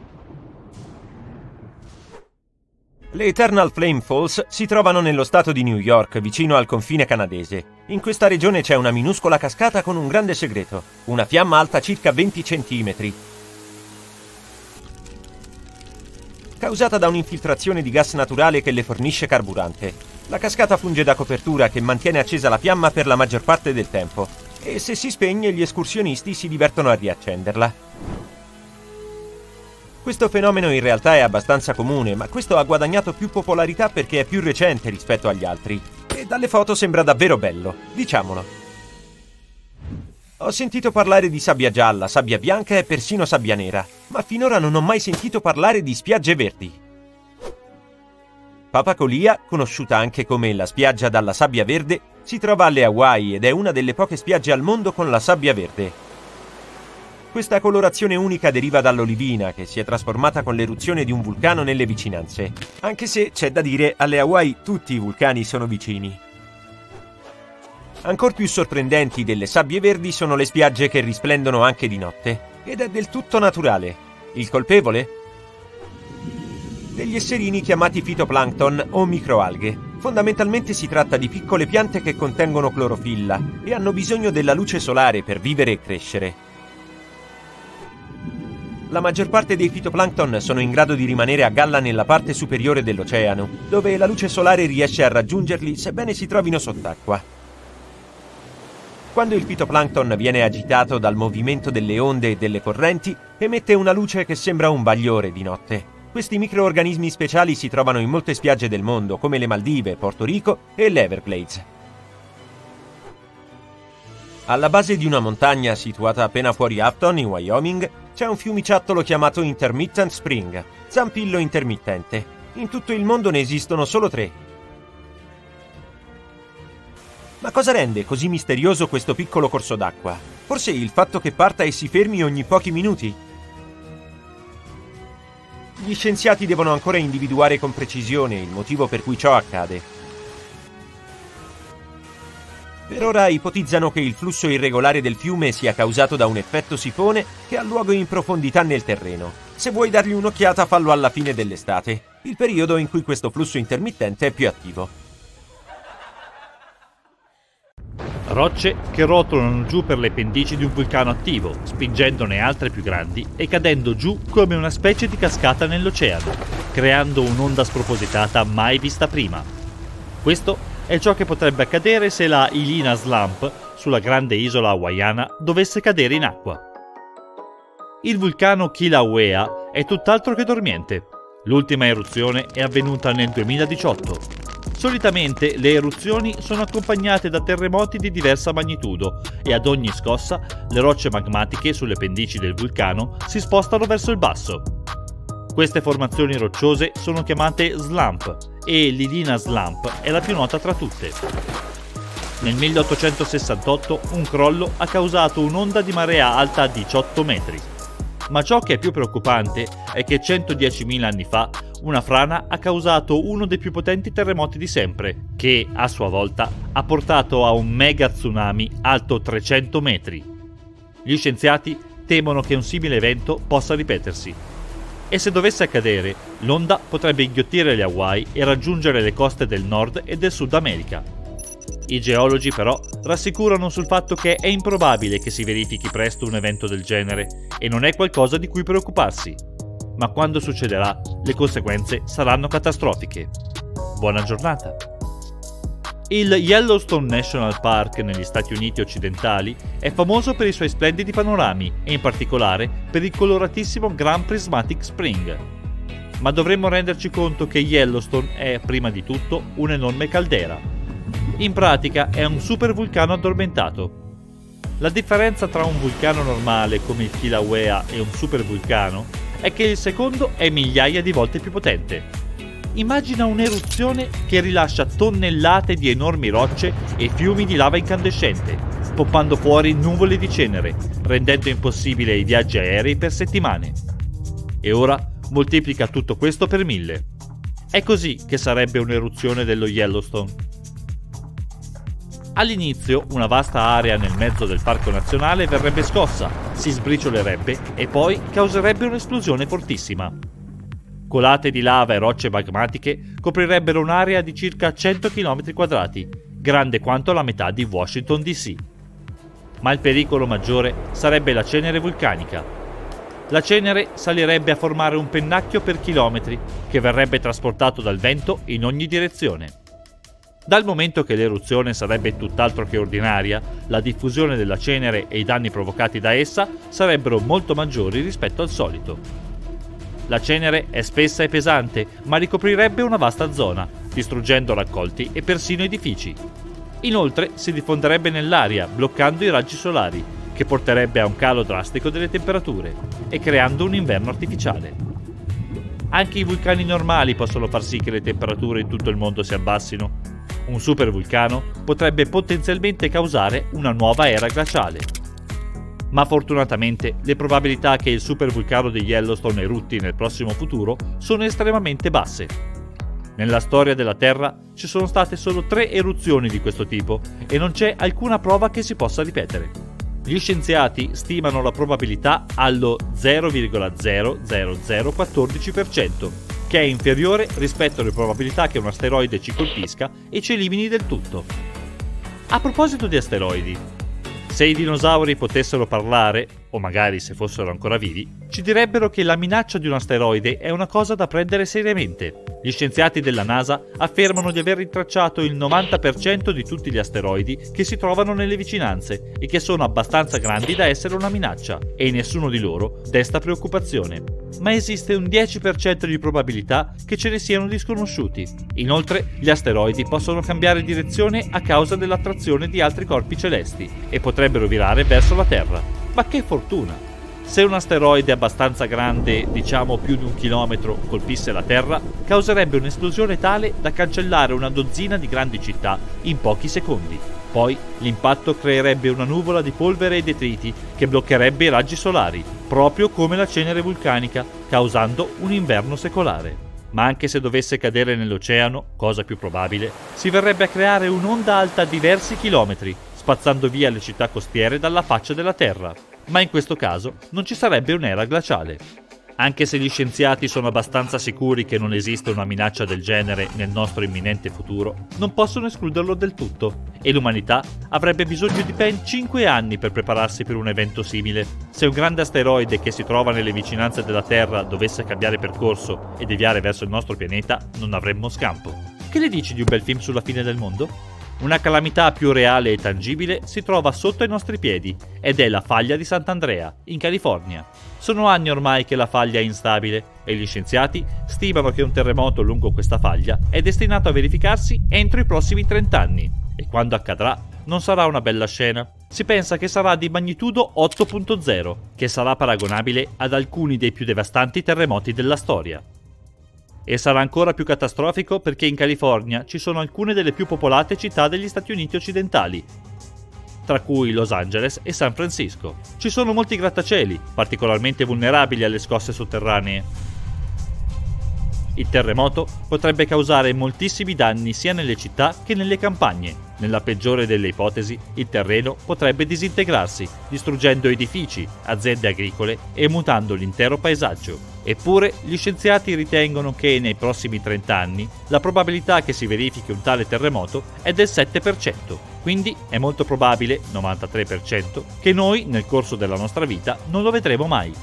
Le Eternal Flame Falls si trovano nello stato di New York, vicino al confine canadese. In questa regione c'è una minuscola cascata con un grande segreto, una fiamma alta circa 20 cm. Causata da un'infiltrazione di gas naturale che le fornisce carburante. La cascata funge da copertura che mantiene accesa la fiamma per la maggior parte del tempo e se si spegne gli escursionisti si divertono a riaccenderla. Questo fenomeno in realtà è abbastanza comune, ma questo ha guadagnato più popolarità perché è più recente rispetto agli altri e dalle foto sembra davvero bello, diciamolo. Ho sentito parlare di sabbia gialla, sabbia bianca e persino sabbia nera, ma finora non ho mai sentito parlare di spiagge verdi. Papacolia, conosciuta anche come la spiaggia dalla sabbia verde, si trova alle Hawaii ed è una delle poche spiagge al mondo con la sabbia verde. Questa colorazione unica deriva dall'olivina che si è trasformata con l'eruzione di un vulcano nelle vicinanze. Anche se, c'è da dire, alle Hawaii tutti i vulcani sono vicini. Ancor più sorprendenti delle sabbie verdi sono le spiagge che risplendono anche di notte. Ed è del tutto naturale. Il colpevole? Degli esserini chiamati fitoplancton o microalghe. Fondamentalmente si tratta di piccole piante che contengono clorofilla e hanno bisogno della luce solare per vivere e crescere. La maggior parte dei fitoplancton sono in grado di rimanere a galla nella parte superiore dell'oceano, dove la luce solare riesce a raggiungerli sebbene si trovino sott'acqua. Quando il fitoplancton viene agitato dal movimento delle onde e delle correnti, emette una luce che sembra un bagliore di notte. Questi microorganismi speciali si trovano in molte spiagge del mondo, come le Maldive, Porto Rico e l'Everglades. Alla base di una montagna situata appena fuori Afton, in Wyoming, c'è un fiumiciattolo chiamato Intermittent Spring, zampillo intermittente. In tutto il mondo ne esistono solo 3. Ma cosa rende così misterioso questo piccolo corso d'acqua? Forse il fatto che parta e si fermi ogni pochi minuti? Gli scienziati devono ancora individuare con precisione il motivo per cui ciò accade. Per ora ipotizzano che il flusso irregolare del fiume sia causato da un effetto sifone che ha luogo in profondità nel terreno. Se vuoi dargli un'occhiata, fallo alla fine dell'estate, il periodo in cui questo flusso intermittente è più attivo. Rocce che rotolano giù per le pendici di un vulcano attivo, spingendone altre più grandi e cadendo giù come una specie di cascata nell'oceano, creando un'onda spropositata mai vista prima. Questo è ciò che potrebbe accadere se la Helena Slump, sulla grande isola hawaiana, dovesse cadere in acqua. Il vulcano Kilauea è tutt'altro che dormiente. L'ultima eruzione è avvenuta nel 2018. Solitamente le eruzioni sono accompagnate da terremoti di diversa magnitudo e ad ogni scossa le rocce magmatiche sulle pendici del vulcano si spostano verso il basso. Queste formazioni rocciose sono chiamate slump e l'Helena Slump è la più nota tra tutte. Nel 1868 un crollo ha causato un'onda di marea alta a 18 metri. Ma ciò che è più preoccupante è che 110.000 anni fa una frana ha causato uno dei più potenti terremoti di sempre, che a sua volta ha portato a un mega tsunami alto 300 metri. Gli scienziati temono che un simile evento possa ripetersi. E se dovesse accadere, l'onda potrebbe inghiottire le Hawaii e raggiungere le coste del Nord e del Sud America. I geologi però rassicurano sul fatto che è improbabile che si verifichi presto un evento del genere e non è qualcosa di cui preoccuparsi. Ma quando succederà, le conseguenze saranno catastrofiche. Buona giornata! Il Yellowstone National Park negli Stati Uniti occidentali è famoso per i suoi splendidi panorami e in particolare per il coloratissimo Grand Prismatic Spring. Ma dovremmo renderci conto che Yellowstone è, prima di tutto, un'enorme caldera. In pratica è un supervulcano addormentato. La differenza tra un vulcano normale come il Kilauea e un supervulcano è che il secondo è migliaia di volte più potente. Immagina un'eruzione che rilascia tonnellate di enormi rocce e fiumi di lava incandescente, poppando fuori nuvole di cenere, rendendo impossibile i viaggi aerei per settimane. E ora moltiplica tutto questo per 1000. È così che sarebbe un'eruzione dello Yellowstone. All'inizio una vasta area nel mezzo del parco nazionale verrebbe scossa, si sbriciolerebbe e poi causerebbe un'esplosione fortissima. Colate di lava e rocce magmatiche coprirebbero un'area di circa 100 km², grande quanto la metà di Washington DC. Ma il pericolo maggiore sarebbe la cenere vulcanica. La cenere salirebbe a formare un pennacchio per chilometri che verrebbe trasportato dal vento in ogni direzione. Dal momento che l'eruzione sarebbe tutt'altro che ordinaria, la diffusione della cenere e i danni provocati da essa sarebbero molto maggiori rispetto al solito. La cenere è spessa e pesante, ma ricoprirebbe una vasta zona, distruggendo raccolti e persino edifici. Inoltre si diffonderebbe nell'aria, bloccando i raggi solari, che porterebbe a un calo drastico delle temperature e creando un inverno artificiale. Anche i vulcani normali possono far sì che le temperature in tutto il mondo si abbassino. Un supervulcano potrebbe potenzialmente causare una nuova era glaciale. Ma fortunatamente le probabilità che il supervulcano di Yellowstone erutti nel prossimo futuro sono estremamente basse. Nella storia della Terra ci sono state solo 3 eruzioni di questo tipo e non c'è alcuna prova che si possa ripetere. Gli scienziati stimano la probabilità allo 0,00014%, che è inferiore rispetto alle probabilità che un asteroide ci colpisca e ci elimini del tutto. A proposito di asteroidi, se i dinosauri potessero parlare, o magari se fossero ancora vivi, ci direbbero che la minaccia di un asteroide è una cosa da prendere seriamente. Gli scienziati della NASA affermano di aver rintracciato il 90% di tutti gli asteroidi che si trovano nelle vicinanze e che sono abbastanza grandi da essere una minaccia, e nessuno di loro desta preoccupazione. Ma esiste un 10% di probabilità che ce ne siano di sconosciuti. Inoltre, gli asteroidi possono cambiare direzione a causa dell'attrazione di altri corpi celesti e potrebbero virare verso la Terra. Ma che fortuna! Se un asteroide abbastanza grande, diciamo più di 1 chilometro, colpisse la Terra, causerebbe un'esplosione tale da cancellare una dozzina di grandi città in pochi secondi. Poi l'impatto creerebbe una nuvola di polvere e detriti che bloccherebbe i raggi solari, proprio come la cenere vulcanica, causando un inverno secolare. Ma anche se dovesse cadere nell'oceano, cosa più probabile, si verrebbe a creare un'onda alta diversi chilometri, spazzando via le città costiere dalla faccia della Terra. Ma in questo caso non ci sarebbe un'era glaciale. Anche se gli scienziati sono abbastanza sicuri che non esiste una minaccia del genere nel nostro imminente futuro, non possono escluderlo del tutto, e l'umanità avrebbe bisogno di ben 5 anni per prepararsi per un evento simile. Se un grande asteroide che si trova nelle vicinanze della Terra dovesse cambiare percorso e deviare verso il nostro pianeta, non avremmo scampo. Che ne dici di un bel film sulla fine del mondo? Una calamità più reale e tangibile si trova sotto i nostri piedi ed è la faglia di Sant'Andrea, in California. Sono anni ormai che la faglia è instabile e gli scienziati stimano che un terremoto lungo questa faglia è destinato a verificarsi entro i prossimi 30 anni. E quando accadrà non sarà una bella scena. Si pensa che sarà di magnitudo 8.0, che sarà paragonabile ad alcuni dei più devastanti terremoti della storia. E sarà ancora più catastrofico perché in California ci sono alcune delle più popolate città degli Stati Uniti occidentali, tra cui Los Angeles e San Francisco. Ci sono molti grattacieli, particolarmente vulnerabili alle scosse sotterranee. Il terremoto potrebbe causare moltissimi danni sia nelle città che nelle campagne. Nella peggiore delle ipotesi, il terreno potrebbe disintegrarsi, distruggendo edifici, aziende agricole e mutando l'intero paesaggio. Eppure, gli scienziati ritengono che nei prossimi 30 anni la probabilità che si verifichi un tale terremoto è del 7%. Quindi è molto probabile, 93%, che noi nel corso della nostra vita non lo vedremo mai.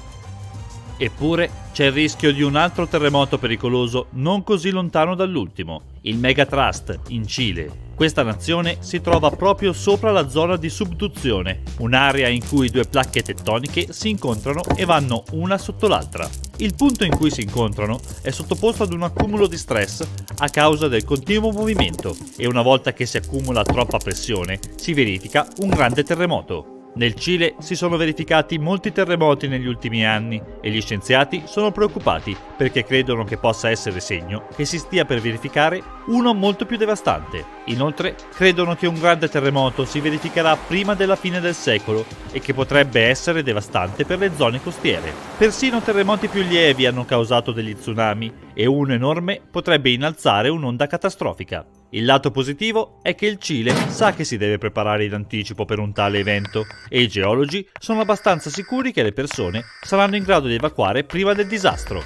Eppure c'è il rischio di un altro terremoto pericoloso non così lontano dall'ultimo, il Megatrust in Cile. Questa nazione si trova proprio sopra la zona di subduzione, un'area in cui 2 placche tettoniche si incontrano e vanno una sotto l'altra. Il punto in cui si incontrano è sottoposto ad un accumulo di stress a causa del continuo movimento e una volta che si accumula troppa pressione si verifica un grande terremoto. Nel Cile si sono verificati molti terremoti negli ultimi anni e gli scienziati sono preoccupati perché credono che possa essere segno che si stia per verificare uno molto più devastante. Inoltre credono che un grande terremoto si verificherà prima della fine del secolo e che potrebbe essere devastante per le zone costiere. Persino terremoti più lievi hanno causato degli tsunami e uno enorme potrebbe innalzare un'onda catastrofica. Il lato positivo è che il Cile sa che si deve preparare in anticipo per un tale evento e i geologi sono abbastanza sicuri che le persone saranno in grado di evacuare prima del disastro.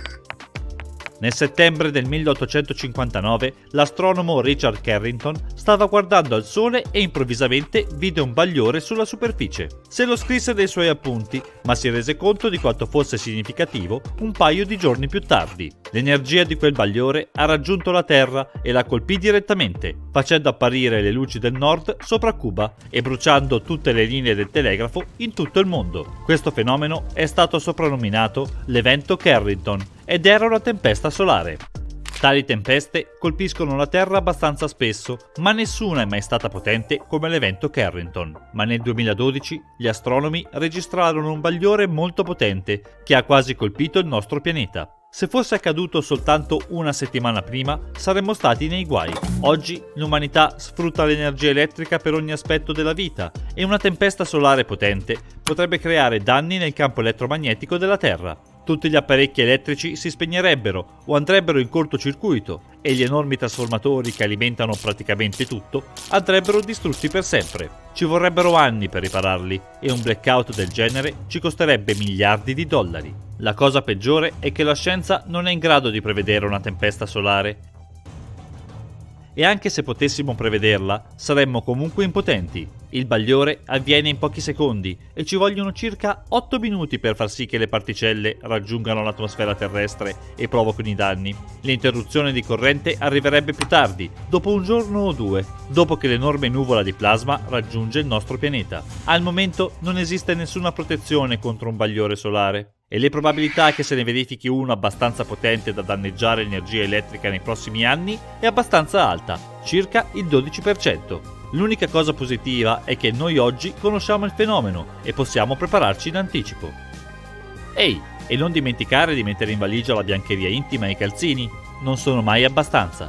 Nel settembre del 1859 l'astronomo Richard Carrington stava guardando al Sole e improvvisamente vide un bagliore sulla superficie. Se lo scrisse nei suoi appunti, ma si rese conto di quanto fosse significativo un paio di giorni più tardi. L'energia di quel bagliore ha raggiunto la Terra e la colpì direttamente, facendo apparire le luci del nord sopra Cuba e bruciando tutte le linee del telegrafo in tutto il mondo. Questo fenomeno è stato soprannominato l'evento Carrington ed era una tempesta solare. Tali tempeste colpiscono la Terra abbastanza spesso, ma nessuna è mai stata potente come l'evento Carrington. Ma nel 2012 gli astronomi registrarono un bagliore molto potente che ha quasi colpito il nostro pianeta. Se fosse accaduto soltanto una settimana prima, saremmo stati nei guai. Oggi l'umanità sfrutta l'energia elettrica per ogni aspetto della vita e una tempesta solare potente potrebbe creare danni nel campo elettromagnetico della Terra. Tutti gli apparecchi elettrici si spegnerebbero o andrebbero in cortocircuito e gli enormi trasformatori che alimentano praticamente tutto andrebbero distrutti per sempre. Ci vorrebbero anni per ripararli e un blackout del genere ci costerebbe miliardi di dollari. La cosa peggiore è che la scienza non è in grado di prevedere una tempesta solare. E anche se potessimo prevederla, saremmo comunque impotenti. Il bagliore avviene in pochi secondi e ci vogliono circa 8 minuti per far sì che le particelle raggiungano l'atmosfera terrestre e provochino i danni. L'interruzione di corrente arriverebbe più tardi, dopo un giorno o due, dopo che l'enorme nuvola di plasma raggiunge il nostro pianeta. Al momento non esiste nessuna protezione contro un bagliore solare. E le probabilità che se ne verifichi uno abbastanza potente da danneggiare l'energia elettrica nei prossimi anni è abbastanza alta, circa il 12%. L'unica cosa positiva è che noi oggi conosciamo il fenomeno e possiamo prepararci in anticipo. Ehi, e non dimenticare di mettere in valigia la biancheria intima e i calzini, non sono mai abbastanza.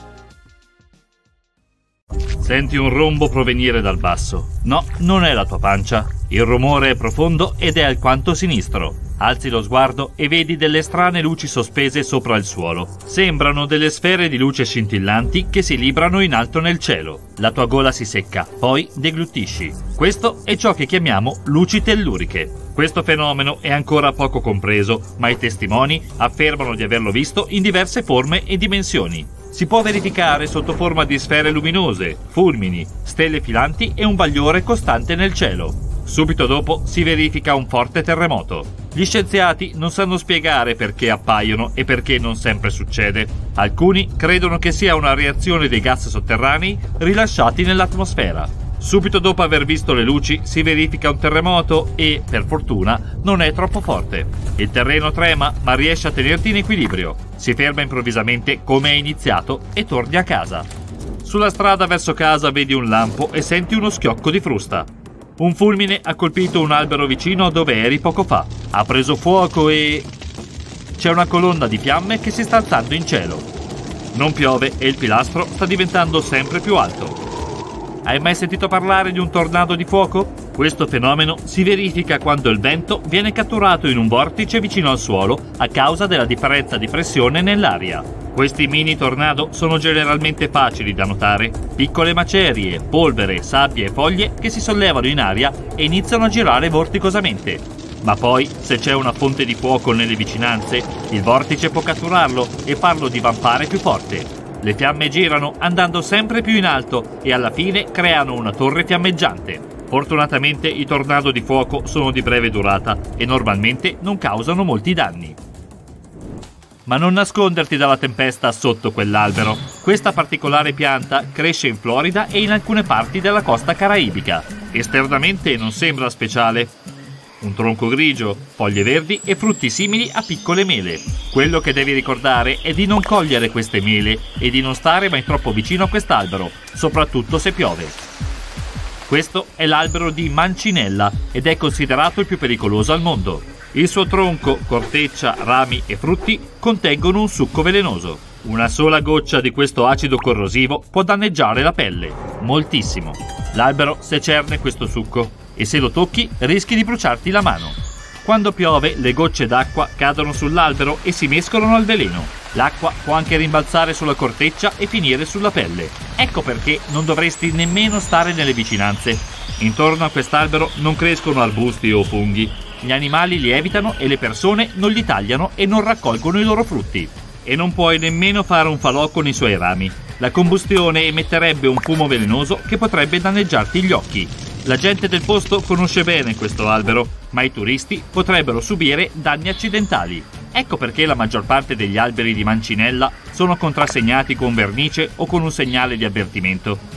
Senti un rombo provenire dal basso. No, non è la tua pancia. Il rumore è profondo ed è alquanto sinistro. Alzi lo sguardo e vedi delle strane luci sospese sopra il suolo. Sembrano delle sfere di luce scintillanti che si librano in alto nel cielo. La tua gola si secca, poi deglutisci. Questo è ciò che chiamiamo luci telluriche. Questo fenomeno è ancora poco compreso, ma i testimoni affermano di averlo visto in diverse forme e dimensioni. Si può verificare sotto forma di sfere luminose, fulmini, stelle filanti e un bagliore costante nel cielo. Subito dopo si verifica un forte terremoto. Gli scienziati non sanno spiegare perché appaiono e perché non sempre succede. Alcuni credono che sia una reazione dei gas sotterranei rilasciati nell'atmosfera. Subito dopo aver visto le luci si verifica un terremoto e, per fortuna, non è troppo forte. Il terreno trema ma riesce a tenerti in equilibrio. Si ferma improvvisamente come è iniziato e torni a casa. Sulla strada verso casa vedi un lampo e senti uno schiocco di frusta. Un fulmine ha colpito un albero vicino a dove eri poco fa. Ha preso fuoco e... c'è una colonna di fiamme che si sta alzando in cielo. Non piove e il pilastro sta diventando sempre più alto. Hai mai sentito parlare di un tornado di fuoco? Questo fenomeno si verifica quando il vento viene catturato in un vortice vicino al suolo a causa della differenza di pressione nell'aria. Questi mini tornado sono generalmente facili da notare, piccole macerie, polvere, sabbie e foglie che si sollevano in aria e iniziano a girare vorticosamente. Ma poi, se c'è una fonte di fuoco nelle vicinanze, il vortice può catturarlo e farlo divampare più forte. Le fiamme girano andando sempre più in alto e alla fine creano una torre fiammeggiante. Fortunatamente i tornado di fuoco sono di breve durata e normalmente non causano molti danni. Ma non nasconderti dalla tempesta sotto quell'albero. Questa particolare pianta cresce in Florida e in alcune parti della costa caraibica. Esternamente non sembra speciale. Un tronco grigio, foglie verdi e frutti simili a piccole mele. Quello che devi ricordare è di non cogliere queste mele e di non stare mai troppo vicino a quest'albero, soprattutto se piove. Questo è l'albero di Mancinella ed è considerato il più pericoloso al mondo. Il suo tronco, corteccia, rami e frutti contengono un succo velenoso. Una sola goccia di questo acido corrosivo può danneggiare la pelle, moltissimo. L'albero secerne questo succo e se lo tocchi rischi di bruciarti la mano. Quando piove le gocce d'acqua cadono sull'albero e si mescolano al veleno. L'acqua può anche rimbalzare sulla corteccia e finire sulla pelle. Ecco perché non dovresti nemmeno stare nelle vicinanze. Intorno a quest'albero non crescono arbusti o funghi. Gli animali li evitano e le persone non li tagliano e non raccolgono i loro frutti. E non puoi nemmeno fare un falò con i suoi rami. La combustione emetterebbe un fumo velenoso che potrebbe danneggiarti gli occhi. La gente del posto conosce bene questo albero, ma i turisti potrebbero subire danni accidentali. Ecco perché la maggior parte degli alberi di Mancinella sono contrassegnati con vernice o con un segnale di avvertimento.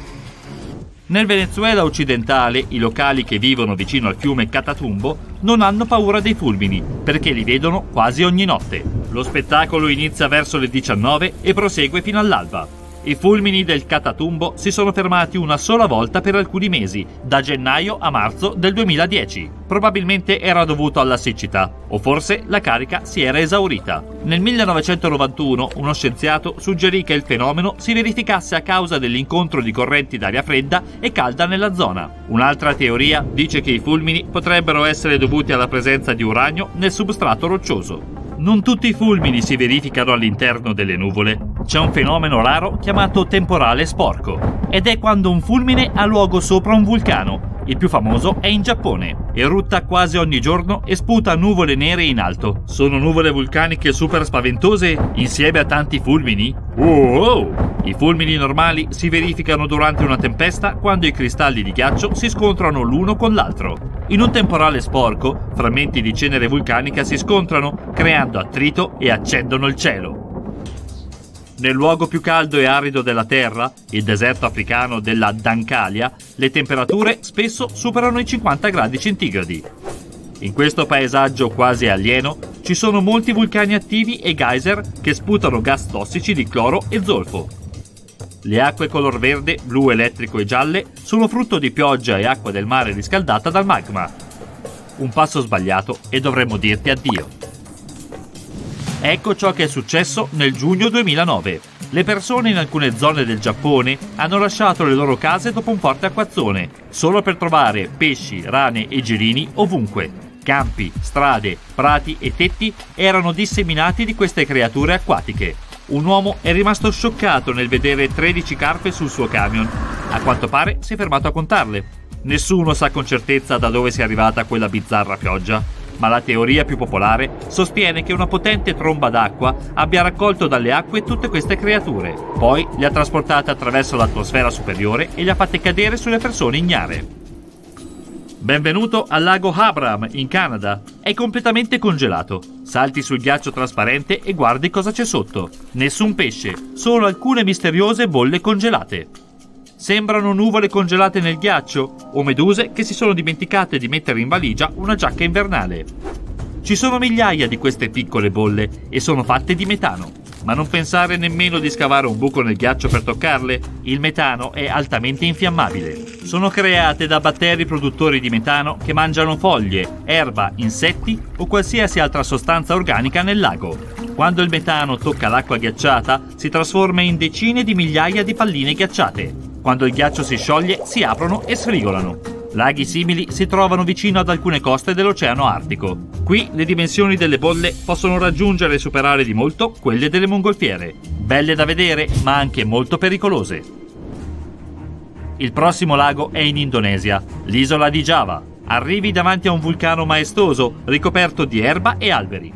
Nel Venezuela occidentale, i locali che vivono vicino al fiume Catatumbo non hanno paura dei fulmini, perché li vedono quasi ogni notte. Lo spettacolo inizia verso le 19 e prosegue fino all'alba. I fulmini del Catatumbo si sono fermati una sola volta per alcuni mesi, da gennaio a marzo del 2010. Probabilmente era dovuto alla siccità, o forse la carica si era esaurita. Nel 1991 uno scienziato suggerì che il fenomeno si verificasse a causa dell'incontro di correnti d'aria fredda e calda nella zona. Un'altra teoria dice che i fulmini potrebbero essere dovuti alla presenza di uranio nel substrato roccioso. Non tutti i fulmini si verificano all'interno delle nuvole. C'è un fenomeno raro chiamato temporale sporco, ed è quando un fulmine ha luogo sopra un vulcano. Il più famoso è in Giappone. Erutta quasi ogni giorno e sputa nuvole nere in alto. Sono nuvole vulcaniche super spaventose insieme a tanti fulmini? Oh! I fulmini normali si verificano durante una tempesta quando i cristalli di ghiaccio si scontrano l'uno con l'altro. In un temporale sporco, frammenti di cenere vulcanica si scontrano, creando attrito e accendono il cielo. Nel luogo più caldo e arido della Terra, il deserto africano della Dancalia, le temperature spesso superano i 50 gradi centigradi. In questo paesaggio quasi alieno ci sono molti vulcani attivi e geyser che sputano gas tossici di cloro e zolfo. Le acque color verde, blu elettrico e gialle sono frutto di pioggia e acqua del mare riscaldata dal magma. Un passo sbagliato e dovremmo dirti addio. Ecco ciò che è successo nel giugno 2009. Le persone in alcune zone del Giappone hanno lasciato le loro case dopo un forte acquazzone, solo per trovare pesci, rane e girini ovunque. Campi, strade, prati e tetti erano disseminati di queste creature acquatiche. Un uomo è rimasto scioccato nel vedere 13 carpe sul suo camion. A quanto pare si è fermato a contarle. Nessuno sa con certezza da dove sia arrivata quella bizzarra pioggia, ma la teoria più popolare sostiene che una potente tromba d'acqua abbia raccolto dalle acque tutte queste creature. Poi le ha trasportate attraverso l'atmosfera superiore e le ha fatte cadere sulle persone ignare. Benvenuto al lago Abraham in Canada. È completamente congelato. Salti sul ghiaccio trasparente e guardi cosa c'è sotto. Nessun pesce, solo alcune misteriose bolle congelate. Sembrano nuvole congelate nel ghiaccio o meduse che si sono dimenticate di mettere in valigia una giacca invernale. Ci sono migliaia di queste piccole bolle e sono fatte di metano. Ma non pensare nemmeno di scavare un buco nel ghiaccio per toccarle. Il metano è altamente infiammabile. Sono create da batteri produttori di metano che mangiano foglie, erba, insetti o qualsiasi altra sostanza organica nel lago. Quando il metano tocca l'acqua ghiacciata, si trasforma in decine di migliaia di palline ghiacciate. Quando il ghiaccio si scioglie, si aprono e sfrigolano. Laghi simili si trovano vicino ad alcune coste dell'Oceano Artico. Qui le dimensioni delle bolle possono raggiungere e superare di molto quelle delle mongolfiere. Belle da vedere, ma anche molto pericolose. Il prossimo lago è in Indonesia, l'isola di Giava. Arrivi davanti a un vulcano maestoso, ricoperto di erba e alberi.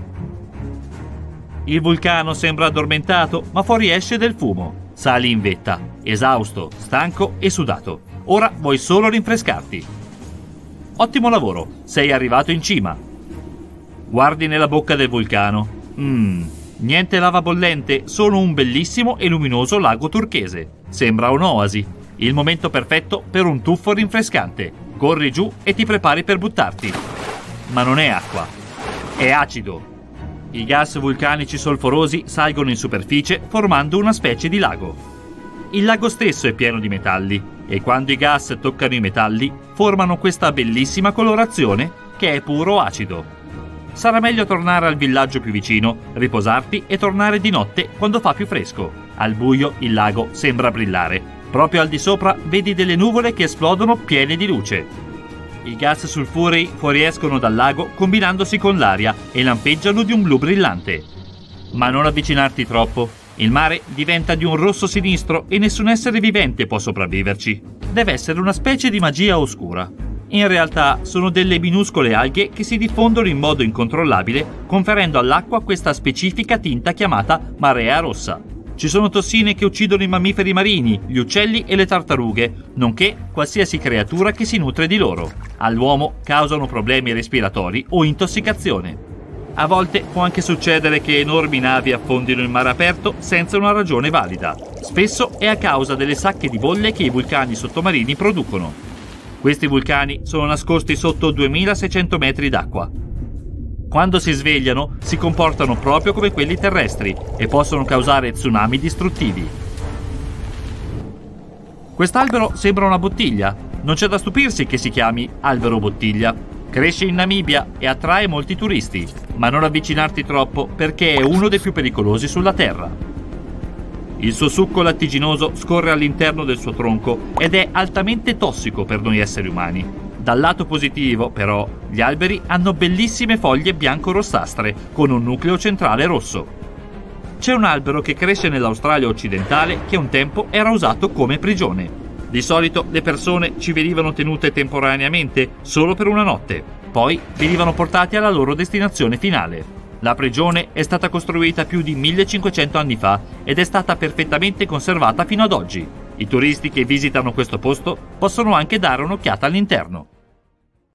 Il vulcano sembra addormentato, ma fuoriesce del fumo. Sali in vetta, esausto, stanco e sudato. Ora vuoi solo rinfrescarti. Ottimo lavoro, sei arrivato in cima. Guardi nella bocca del vulcano. Niente lava bollente, solo un bellissimo e luminoso lago turchese. Sembra un'oasi. Il momento perfetto per un tuffo rinfrescante. Corri giù e ti prepari per buttarti. Ma non è acqua, è acido. I gas vulcanici solforosi salgono in superficie formando una specie di lago. Il lago stesso è pieno di metalli e quando i gas toccano i metalli formano questa bellissima colorazione che è puro acido. Sarà meglio tornare al villaggio più vicino, riposarti e tornare di notte quando fa più fresco. Al buio il lago sembra brillare. Proprio al di sopra vedi delle nuvole che esplodono piene di luce. I gas sulfurei fuoriescono dal lago combinandosi con l'aria e lampeggiano di un blu brillante. Ma non avvicinarti troppo. Il mare diventa di un rosso sinistro e nessun essere vivente può sopravviverci. Deve essere una specie di magia oscura. In realtà sono delle minuscole alghe che si diffondono in modo incontrollabile, conferendo all'acqua questa specifica tinta chiamata marea rossa. Ci sono tossine che uccidono i mammiferi marini, gli uccelli e le tartarughe, nonché qualsiasi creatura che si nutre di loro. All'uomo causano problemi respiratori o intossicazione. A volte può anche succedere che enormi navi affondino in mare aperto senza una ragione valida. Spesso è a causa delle sacche di bolle che i vulcani sottomarini producono. Questi vulcani sono nascosti sotto 2600 metri d'acqua. Quando si svegliano, si comportano proprio come quelli terrestri e possono causare tsunami distruttivi. Quest'albero sembra una bottiglia. Non c'è da stupirsi che si chiami albero bottiglia. Cresce in Namibia e attrae molti turisti, ma non avvicinarti troppo perché è uno dei più pericolosi sulla Terra. Il suo succo lattiginoso scorre all'interno del suo tronco ed è altamente tossico per noi esseri umani. Dal lato positivo, però, gli alberi hanno bellissime foglie bianco-rossastre con un nucleo centrale rosso. C'è un albero che cresce nell'Australia occidentale che un tempo era usato come prigione. Di solito le persone ci venivano tenute temporaneamente solo per una notte, poi venivano portati alla loro destinazione finale. La prigione è stata costruita più di 1500 anni fa ed è stata perfettamente conservata fino ad oggi. I turisti che visitano questo posto possono anche dare un'occhiata all'interno.